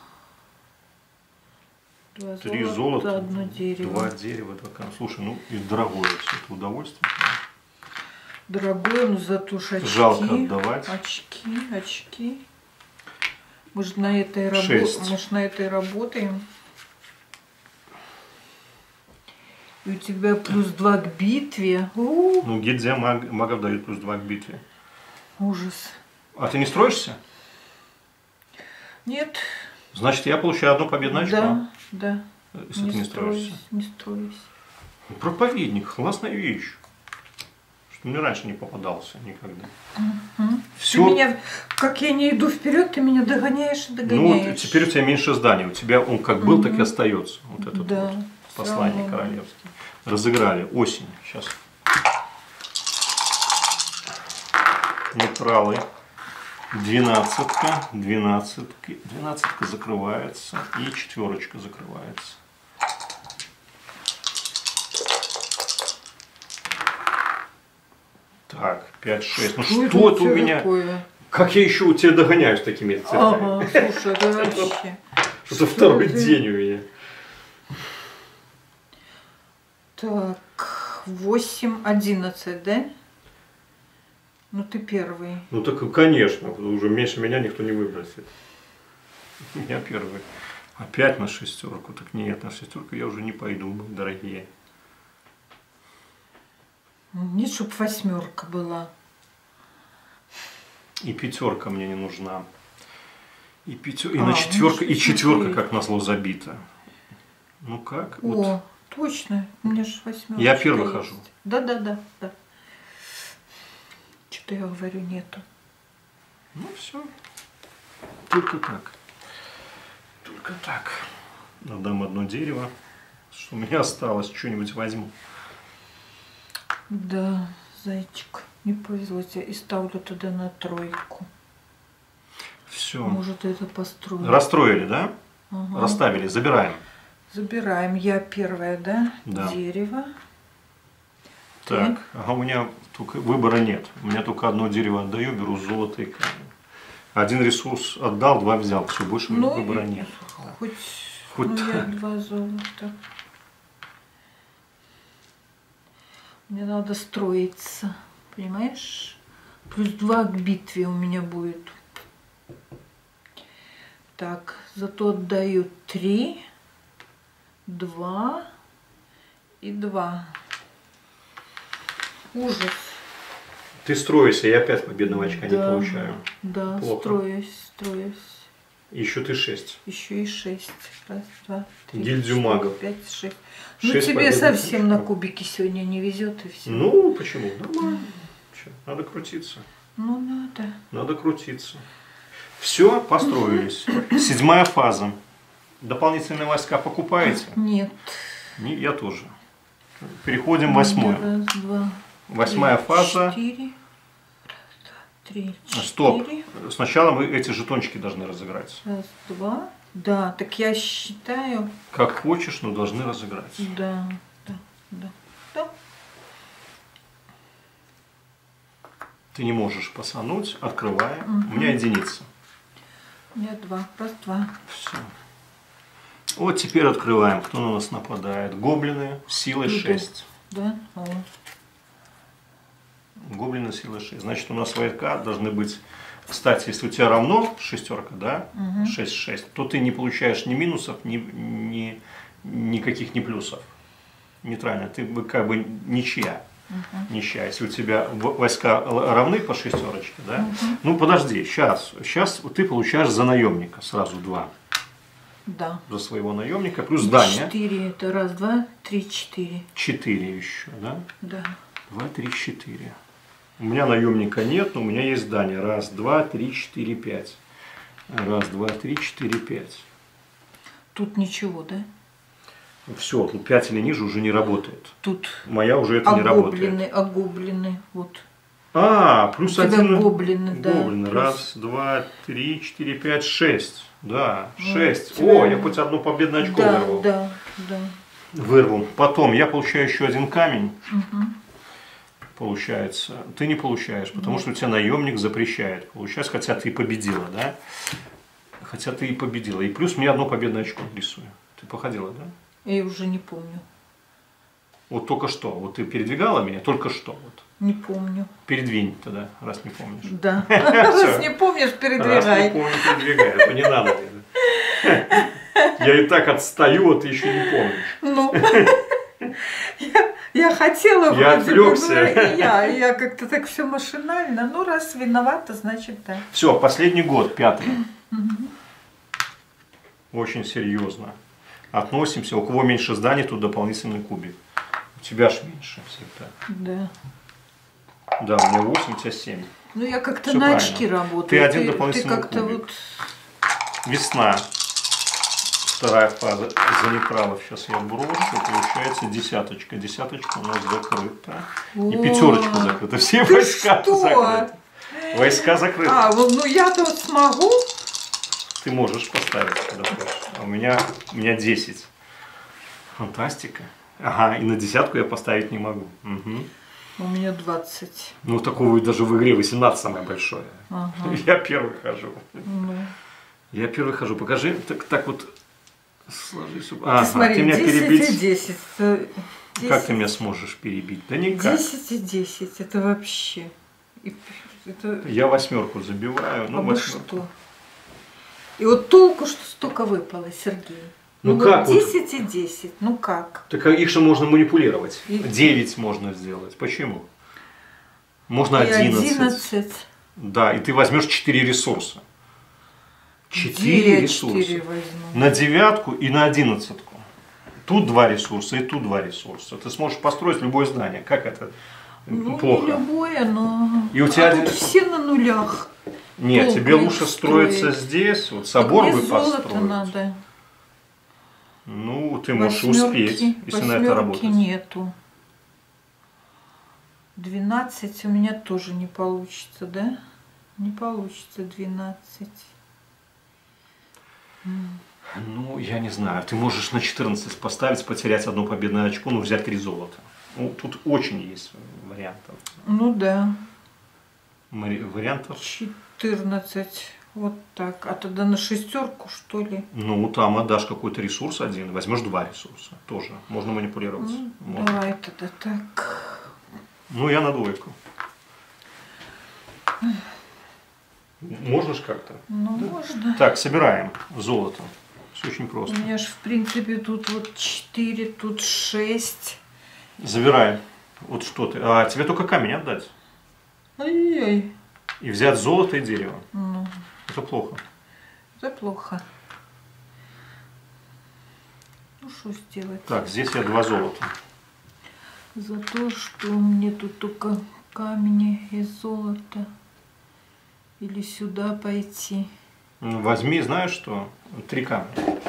Два Три золота, золота, одно дерево. Два дерева, два камня. Слушай, ну и дорогое все это удовольствие. Дорогое, но зато ж очки. Жалко отдавать. Очки, очки. Мы же на этой, рабо... Мы ж на этой работаем. И у тебя плюс два к битве. У-у-у. Ну, гильдия маг... магов дает плюс два к битве. Ужас. А ты не строишься? Нет. Значит, я получаю одну победное очко. Да, да. Если не ты не строюсь, строишься. не строюсь. Проповедник, классная вещь. Что мне раньше не попадался никогда. Угу. Все. Ты меня, как я не иду вперед, ты меня догоняешь и догоняешь. Ну, теперь у тебя меньше зданий. У тебя он как был, угу. так и остается. Вот этот да, вот посланник равно. Королевский. Разыграли. Осень. Сейчас. Нейтралы. Двенадцатка. Двенадцатка. Двенадцатка закрывается. И четверочка закрывается. Так, пять, шесть. Ну что, что это у меня? Такое? Как я еще у тебя догоняюсь такими цифрами? Ага, слушай, это вообще. Что-то второй день у меня. Так, восемь, одиннадцать, да? Ну ты первый. Ну так, конечно, уже меньше меня никто не выбросит. Я первый. Опять на шестерку. Так нет, на шестерку я уже не пойду, дорогие. Нет, чтоб восьмерка была. И пятерка мне не нужна. И, пятер... и а, на четверка, ну, и четверка, как назло, забита. Ну как? О, вот. Точно. У меня же восьмерка. Я первый есть. хожу. Да, да, да, да. Что-то я говорю, нету. Ну все. Только так. Только так. Отдам одно дерево. Что у меня осталось, что-нибудь возьму. Да, зайчик, не повезло тебе. И ставлю туда на тройку. Все. Может, это построим. Расстроили, да? Ага. Расставили. Забираем. Забираем. Я первая, да? Да. Дерево. Так, а у меня только выбора нет. У меня только одно дерево отдаю, беру золото и камень. Один ресурс отдал, два взял. Все, больше ну, выбора нет. Хоть, хоть ну, я два золота. Мне надо строиться, понимаешь? Плюс два к битве у меня будет. Так, зато отдаю три, два и два. Ужас. Ты строишься, я опять победного очка да, не получаю. Да, Плохо. строюсь, строюсь. Еще ты шесть. Еще и шесть. Раз, два, три, гильдию четыре, магов. пять, шесть. Ну тебе совсем очков. На кубики сегодня не везет и все. Ну почему? Нормально. Че, надо крутиться. Ну надо. Надо крутиться. Все, построились. Седьмая фаза. Дополнительные войска покупаете? Нет. Не, я тоже. Переходим в восьмую. Раз, два, Восьмая три, фаза. Четыре. Три, четыре. Стоп. Сначала мы эти жетончики должны разыграть. Раз, два. Да, так я считаю. Как хочешь, но должны разыграть. Да, да, да, да. Ты не можешь пасануть, открывая. Угу. У меня единица. У меня два. Раз, два. Все. Вот теперь открываем, кто на нас нападает. Гоблины, силой шесть. Да? О. Гоблина сила шесть. Значит, у нас войска должны быть... Кстати, если у тебя равно шестерка, да, угу. шесть шесть, то ты не получаешь ни минусов, ни, ни, никаких ни плюсов. Нейтрально. Ты как бы ничья. Угу. Ничья. Если у тебя войска равны по шестерочке, да. Угу. Ну, подожди, сейчас. Сейчас ты получаешь за наемника сразу два. Да. За своего наемника, плюс здание. Четыре. Это раз, два, три, четыре. Четыре еще, да? Да. Два, три, четыре. У меня наемника нет, но у меня есть здание. Раз, два, три, четыре, пять. Раз, два, три, четыре, пять. Тут ничего, да? Все, тут пять или ниже уже не работает. Тут моя уже это не работает. А гоблины, вот. А, плюс один. Гоблины, да. Гоблины. Плюс... Раз, два, три, четыре, пять, шесть. Да, вот. шесть. Тебя... О, я хоть одно победное очко да, вырвал. Да, да. Вырвал. Потом я получаю еще один камень. Угу. Получается. Ты не получаешь, потому Нет. что у тебя наемник запрещает. Получается, хотя ты и победила, да? Хотя ты и победила. И плюс мне одно победное очко рисую. Ты походила, да? Я уже не помню. Вот только что. Вот ты передвигала меня только что. Вот. Не помню. Передвинь тогда, раз не помнишь. Да. Раз не помнишь, передвигай. Раз не помню, передвигай. Это не надо. Я и так отстаю, а ты еще не помнишь. Ну, я, я хотела я отвлекся. Бы, и я, я как-то так все машинально. Ну, раз виновата, значит да. Все, последний год, пятый. Очень серьезно. Относимся. У кого меньше зданий, тут дополнительный кубик. У тебя ж меньше всегда. Да. Да, у меня восемь, у тебя семь. Ну, я как-то на очки работаю. Ты один ты, дополнительный ты как-то кубик. Вот... Весна. Вторая фаза занеправов. Сейчас я брошу. Получается десяточка. Десяточка у нас закрыта. О, и пятерочка закрыта. Все ты войска что? закрыты. Войска закрыты. А, ну я-то вот смогу. Ты можешь поставить, когда хочешь. А у меня, у меня десять. Фантастика. Ага, и на десятку я поставить не могу. Угу. У меня двадцать. Ну, такого даже в игре восемнадцать самое большое. Ага. Я первый хожу. Ну. Я первый хожу. Покажи, так, так вот сложись. Ага, ты смотри, ты меня десять перебить. И десять. десять. Как ты меня сможешь перебить? Да никак. десять и десять, это вообще. И, это... Я восьмерку забиваю. Ну, а восьмерку. Что? И вот толку, что столько выпало, Сергей. Ну, ну как? Вот десять и десять, ну как? Так их же можно манипулировать. И... девять можно сделать. Почему? Можно и одиннадцать. одиннадцать. Да, и ты возьмешь четыре ресурса. четыре ресурса. На девятку и на одиннадцатку. Тут два ресурса и тут два ресурса. Ты сможешь построить любое здание. Как это? Ну, плохо. Не любое, но и у тебя а один... все на нулях. Нет, Толку тебе лучше строить. строиться здесь. Вот собор так бы мне золото построить. Надо. Ну, ты можешь Восьмерки, успеть, если на это работать. Нету. двенадцать у меня тоже не получится, да? Не получится двенадцать. Ну, я не знаю. Ты можешь на четырнадцать поставить, потерять одно победное очко, но взять три золота. Ну, тут очень есть вариантов. Ну да. Вариантов? четырнадцать. Вот так. А тогда на шестерку, что ли? Ну, там отдашь какой-то ресурс один, возьмешь два ресурса. Тоже. Можно манипулировать. Ну, можно. Давай тогда так. Ну, я на двойку. Можно ж как-то? Ну, да? Можно. Так, собираем золото. Все очень просто. У меня же, в принципе, тут вот четыре, тут шесть. Забираем. Вот что ты. А тебе только камень отдать. Ай-яй. И взять золото и дерево. Ну. Это плохо. Это плохо. Ну, что сделать? Так, здесь я два золота. За то, что мне тут только камни и золото. Или сюда пойти. Ну, возьми, знаешь что? Три камня.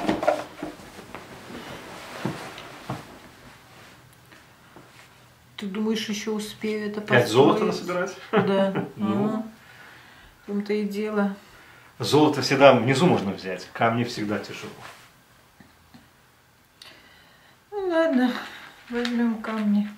Ты думаешь, еще успею это построить? Пять золота насобирать? Да. Ну. В том-то и дело. Золото всегда внизу можно взять, камни всегда тяжело. Ну ладно, возьмем камни.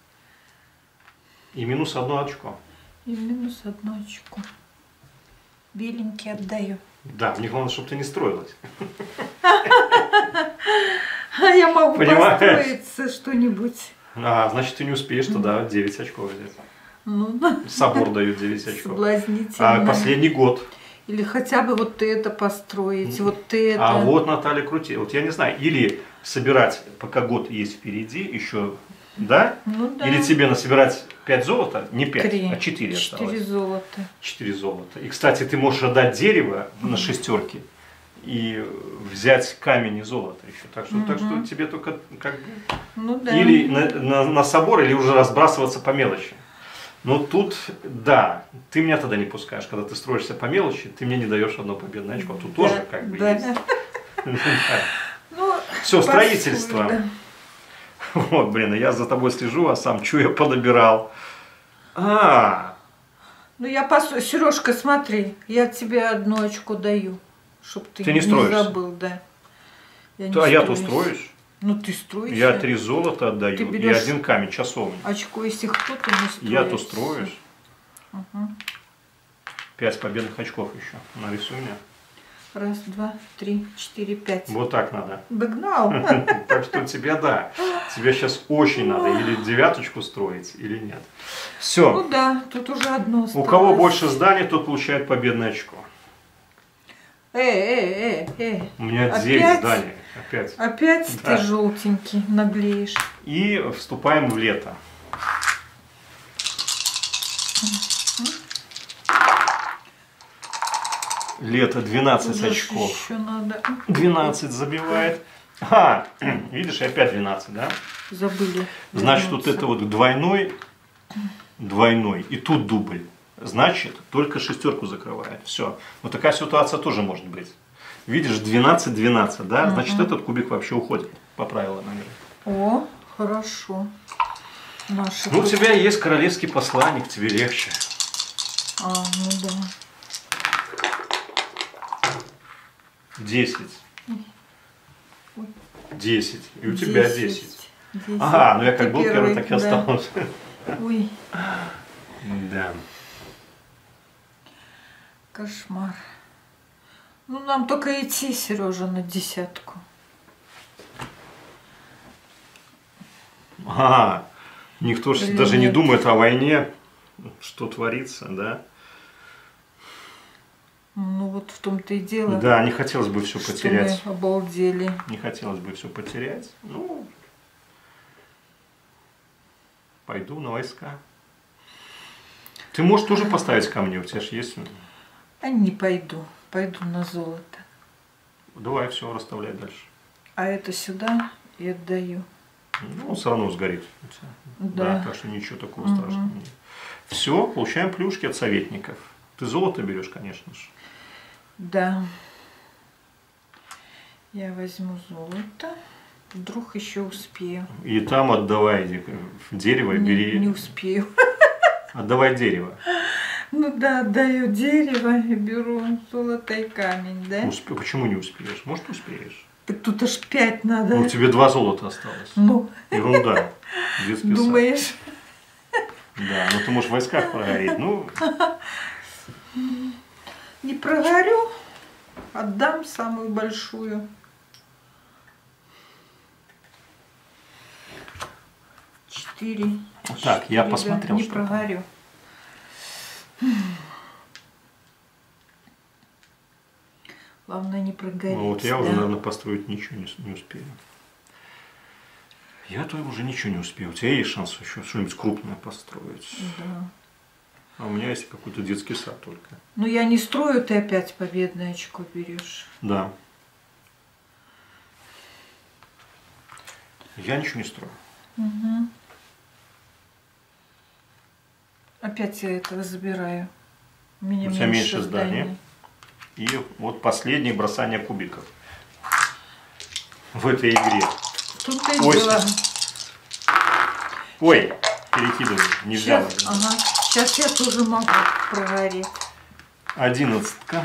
И минус одно очко. И минус одно очко. Беленький отдаю. Да, мне главное, чтобы ты не строилась. А я могу Понимаешь? построиться что-нибудь. А, значит, ты не успеешь туда девять очков взять. Ну да. Собор дают девять очков. Соблазнительно. А последний год. Или хотя бы вот это построить, вот это. А вот, Наталья, крути. Вот я не знаю, или собирать, пока год есть впереди, еще, да? Ну да. Или тебе насобирать пять золота, не пять, Три. а четыре осталось. четыре золота. четыре золота. И, кстати, ты можешь отдать дерево на шестерке и взять камень и золото еще. Так что, Угу. так что тебе только как бы... Ну да. Или на, на, на собор, или уже разбрасываться по мелочи. Но тут, да, ты меня тогда не пускаешь, когда ты строишься по мелочи, ты мне не даешь одно победное очко. Тут да, тоже как бы да. есть. Ну, все, строительство. да. Вот, блин, я за тобой слежу, а сам что я понабирал. А, Ну я пос... Сережка, смотри, я тебе одно очко даю, чтобы ты, Ты не не строишься? забыл, да. Я не а я-то строюсь. устроюсь. Ну ты строишься. Я три золота отдаю Ты и берешь один камень часовни. очко, если кто-то не строится. Я-то строюсь. Угу. Пять победных очков еще. Нарисуй мне. Раз, два, три, четыре, пять. Вот так надо. Догнал. Так что тебе да. Тебе сейчас очень надо или девяточку строить, или нет. Все. Ну да, тут уже одно осталось. У кого больше зданий, тот получает победное очко. Э, э, э, э. У меня Опять? девять зданий. Опять. Опять Да. ты желтенький, наглеешь. И вступаем в лето. Лето двенадцать Тут же очков. еще надо. двенадцать забивает. А, видишь, и опять двенадцать, да? Забыли. Значит, вот вернуться. это вот двойной, двойной, и тут дубль. Значит, только шестерку закрывает. Все. Вот такая ситуация тоже может быть. Видишь, двенадцать двенадцать, да? Значит, Угу. этот кубик вообще уходит по правилам игры. О, хорошо. Наши Ну, у тут- тебя есть королевский посланник, тебе легче. А, ну да. десять. Ой. десять. И у тебя десять. Десять. Ага, ну я Ты как был первый, так и да. остался. Ой, Да. кошмар. Ну, нам только идти, Сережа, на десятку. Ага. Никто же Или даже не нет? думает о войне, что творится, да? Ну, вот в том-то и дело. Да, не хотелось бы все что потерять. мы обалдели. Не хотелось бы все потерять. Ну, пойду на войска. Ты можешь тоже поставить ко мне, у тебя же есть. А не пойду. Пойду на золото. Давай все расставляй дальше. А это сюда и отдаю. Ну, он все равно сгорит. у тебя. Да. Так что ничего такого Мгм. страшного нет. Все, получаем плюшки от советников. Ты золото берешь, конечно же. Да. Я возьму золото. Вдруг еще успею. И там отдавай де- дерево, Не, бери. не успею. Отдавай дерево. Ну да, отдаю дерево и беру золото и камень, да? Усп- Почему не успеешь? Может, успеешь. Так тут аж пять надо. Ну, тебе два золота осталось. Ну, Ерунда. Детский сад. думаешь? Да, ну ты можешь в войсках прогореть. Ну, Не прогорю. Отдам самую большую. Четыре. Так, я Четыре, да, посмотрел, Не что прогорю. Главное не прогореть. ну, вот я уже, да. наверное, построить ничего не, с- не успею. Я-то уже ничего не успею. У тебя есть шанс еще что-нибудь крупное построить. Да. А у меня есть какой-то детский сад только. Ну я не строю, ты опять победное очко берешь. Да. Я ничего не строю. Угу. Опять я этого забираю. У меня У тебя меньше зданий. зданий. И вот последнее бросание кубиков в этой игре. Тут и Ой, дело. Ой, перекидывай, не взяла. Сейчас, ага. Сейчас я тоже могу прогореть. Одиннадцатка.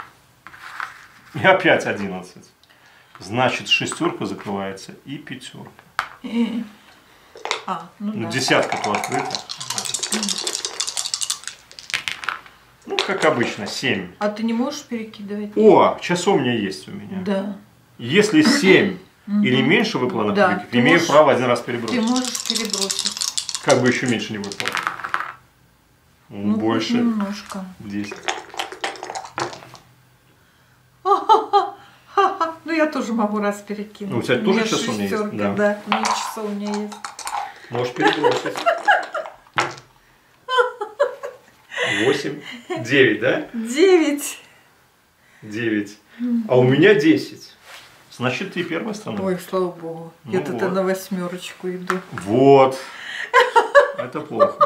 И опять одиннадцать. Значит, шестерка закрывается и пятерка. И- А, ну, Ну, да. десятка-то открыта. Ну, как обычно, семь. А ты не можешь перекидывать? О, часовня есть у меня. Да. Если семь Угу. Или меньше выпало на да, кубиках, имею можешь, право один раз перебросить. Ты можешь перебросить. Как бы еще меньше не выпало. Ну, больше. Немножко. десять. Ну, я тоже могу раз перекинуть. Ну, у тебя тоже часов у меня есть? Да, да, у меня часов у меня есть. Можешь перебросить. восемь, девять, да? девять. девять. А у меня десять. Значит, ты первая страна. Ой, слава богу. Ну я тут вот. на восьмерочку иду. Вот. Это плохо.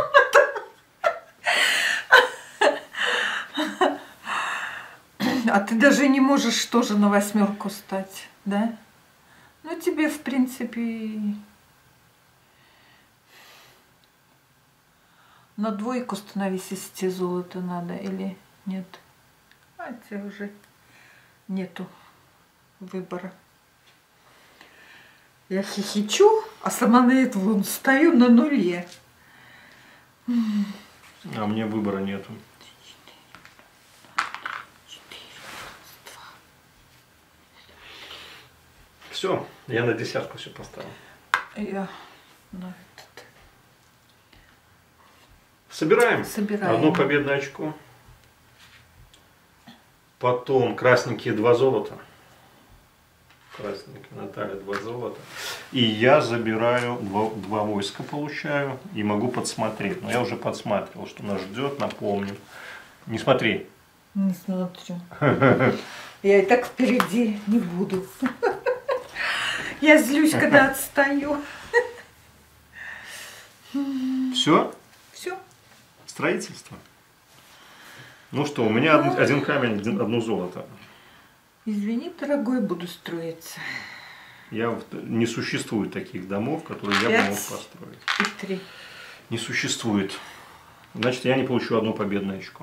А ты даже не можешь тоже на восьмерку стать, да? Ну, тебе, в принципе, на двойку становись, если тебе золото надо, или нет? А тебе уже нету выбора. Я хихичу, а сама на это вон стою на нуле. А мне выбора нету. Все, я на десятку все поставил. Я на этот. Собираем. Собираем. Одно победное очко. Потом красненькие два золота. Красненькие Наталья два золота. И я забираю два, два войска, получаю. И могу подсмотреть. Но я уже подсматривал, что нас ждет, напомню. Не смотри. Не смотрю. Я и так впереди не буду. Я злюсь, когда отстаю. Все? Все. Строительство. Ну что, у меня один, один камень, один, одно золото. Извини, дорогой, буду строиться. Я, не существует таких домов, которые я бы мог построить. И три. Не существует. Значит, я не получу одно победное очко.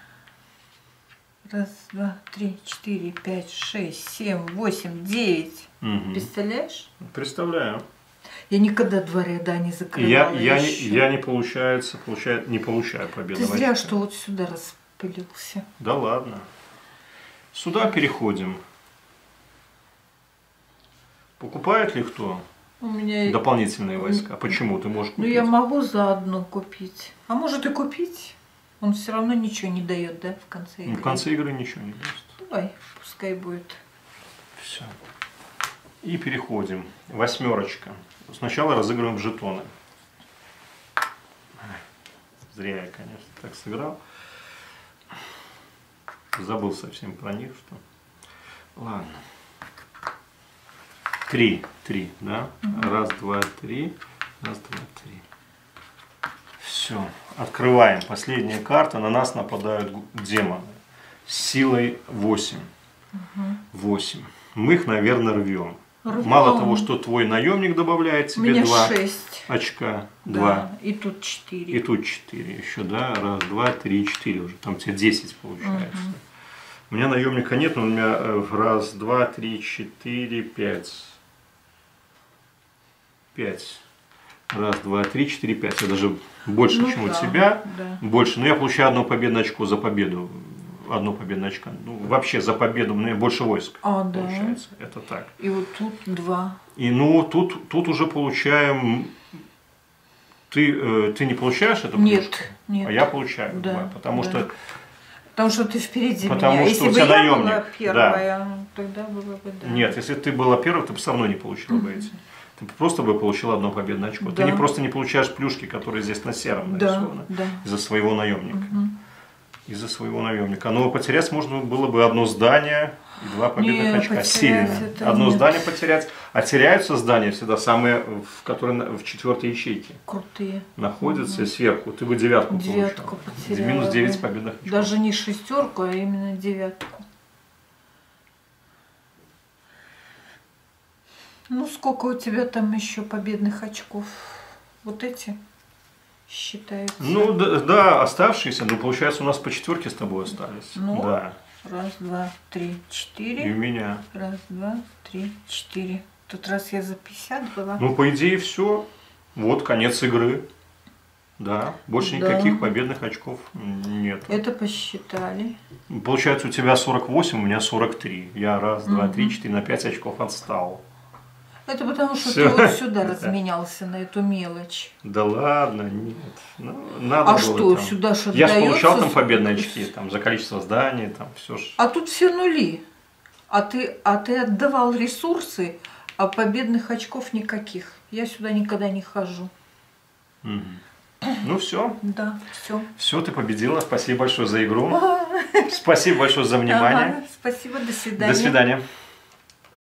Раз, два, три, четыре, пять, шесть, семь, восемь, девять. Угу. Представляешь? Представляю. Я никогда два ряда не закрывала. Я, я, не, я не получается, получаю, не получаю победного очка. Ты зря, что вот сюда распылился. Да ладно. Сюда переходим. Покупает ли кто у меня дополнительные войска? Почему? Ты можешь купить? Ну, я могу заодно купить. А может и купить. Он все равно ничего не дает, да, в конце игры? В конце игры ничего не даст. Давай, пускай будет. Все. И переходим. Восьмерочка. Сначала разыгрываем жетоны. Зря я, конечно, так сыграл. Забыл совсем про них, что. Ладно. Три. Три, да? Угу. Раз, два, три. Раз, два, три. Все. Открываем. Последняя карта. На нас нападают демоны. С силой восемь. Угу. восемь. Мы их, наверное, рвем. Рвем. Мало того, что твой наемник добавляет тебе два очка. Да. два. И тут четыре. И тут четыре еще, да? Раз, два, три, четыре уже. Там тебе десять получается. Угу. У меня наемника нет, но у меня раз, два, три, четыре, пять. Пять. Раз, два, три, четыре, пять. Я даже больше, ну, чем да, у тебя. Да. Больше. Но я получаю одно победное очко за победу. Одно победное очко. Ну, вообще за победу у меня больше войск. А, получается. Да. Это так. И вот тут два. И ну, тут, тут уже получаем. Ты, э, ты не получаешь эту нет, плюшку? Нет. А я получаю. Да, два, потому да. что. Потому что ты впереди потому меня. Что если у тебя бы я наемник. была первая, да. тогда было бы да. Нет, если ты была первой, ты бы со мной не получила бы эти. Ты просто бы получила одно победное очко. Да. Ты не просто не получаешь плюшки, которые здесь на сером нарисованы. Да, да. Из-за своего наемника. Угу. Из-за своего наемника. Но потерять можно было бы одно здание и два победных не, очка. Сильно. Одно нет. здание потерять. А теряются здания всегда самые, в которые в четвертой ячейке. Крутые. Находятся угу. сверху. Ты бы девятку, девятку получала. Минус девять победных очков. Даже не шестерку, а именно девятку. Ну, сколько у тебя там еще победных очков? Вот эти считаются? Ну, да, да, оставшиеся. Ну, получается, у нас по четверке с тобой остались. Ну, да. Раз, два, три, четыре. И у меня. Раз, два, три, четыре. Тут раз я за пятьдесят была. Ну, по идее, все. Вот, конец игры. Да, больше да. никаких победных очков нет. Это посчитали. Получается, у тебя сорок восемь, у меня сорок три. Я раз, угу. два, три, четыре, на пять очков отстал. Это потому, что Всё. ты вот сюда разменялся на эту мелочь. Да ладно, нет. Ну, надо А было что, там. сюда что Я же получал там дается? победные очки, там, за количество зданий, там, все ж. А тут все нули. А ты, а ты отдавал ресурсы, а победных очков никаких. Я сюда никогда не хожу. Мгм. Ну все, Да, все. все, ты победила. Спасибо большое за игру. Спасибо большое за внимание. Ага, спасибо, до свидания. До свидания.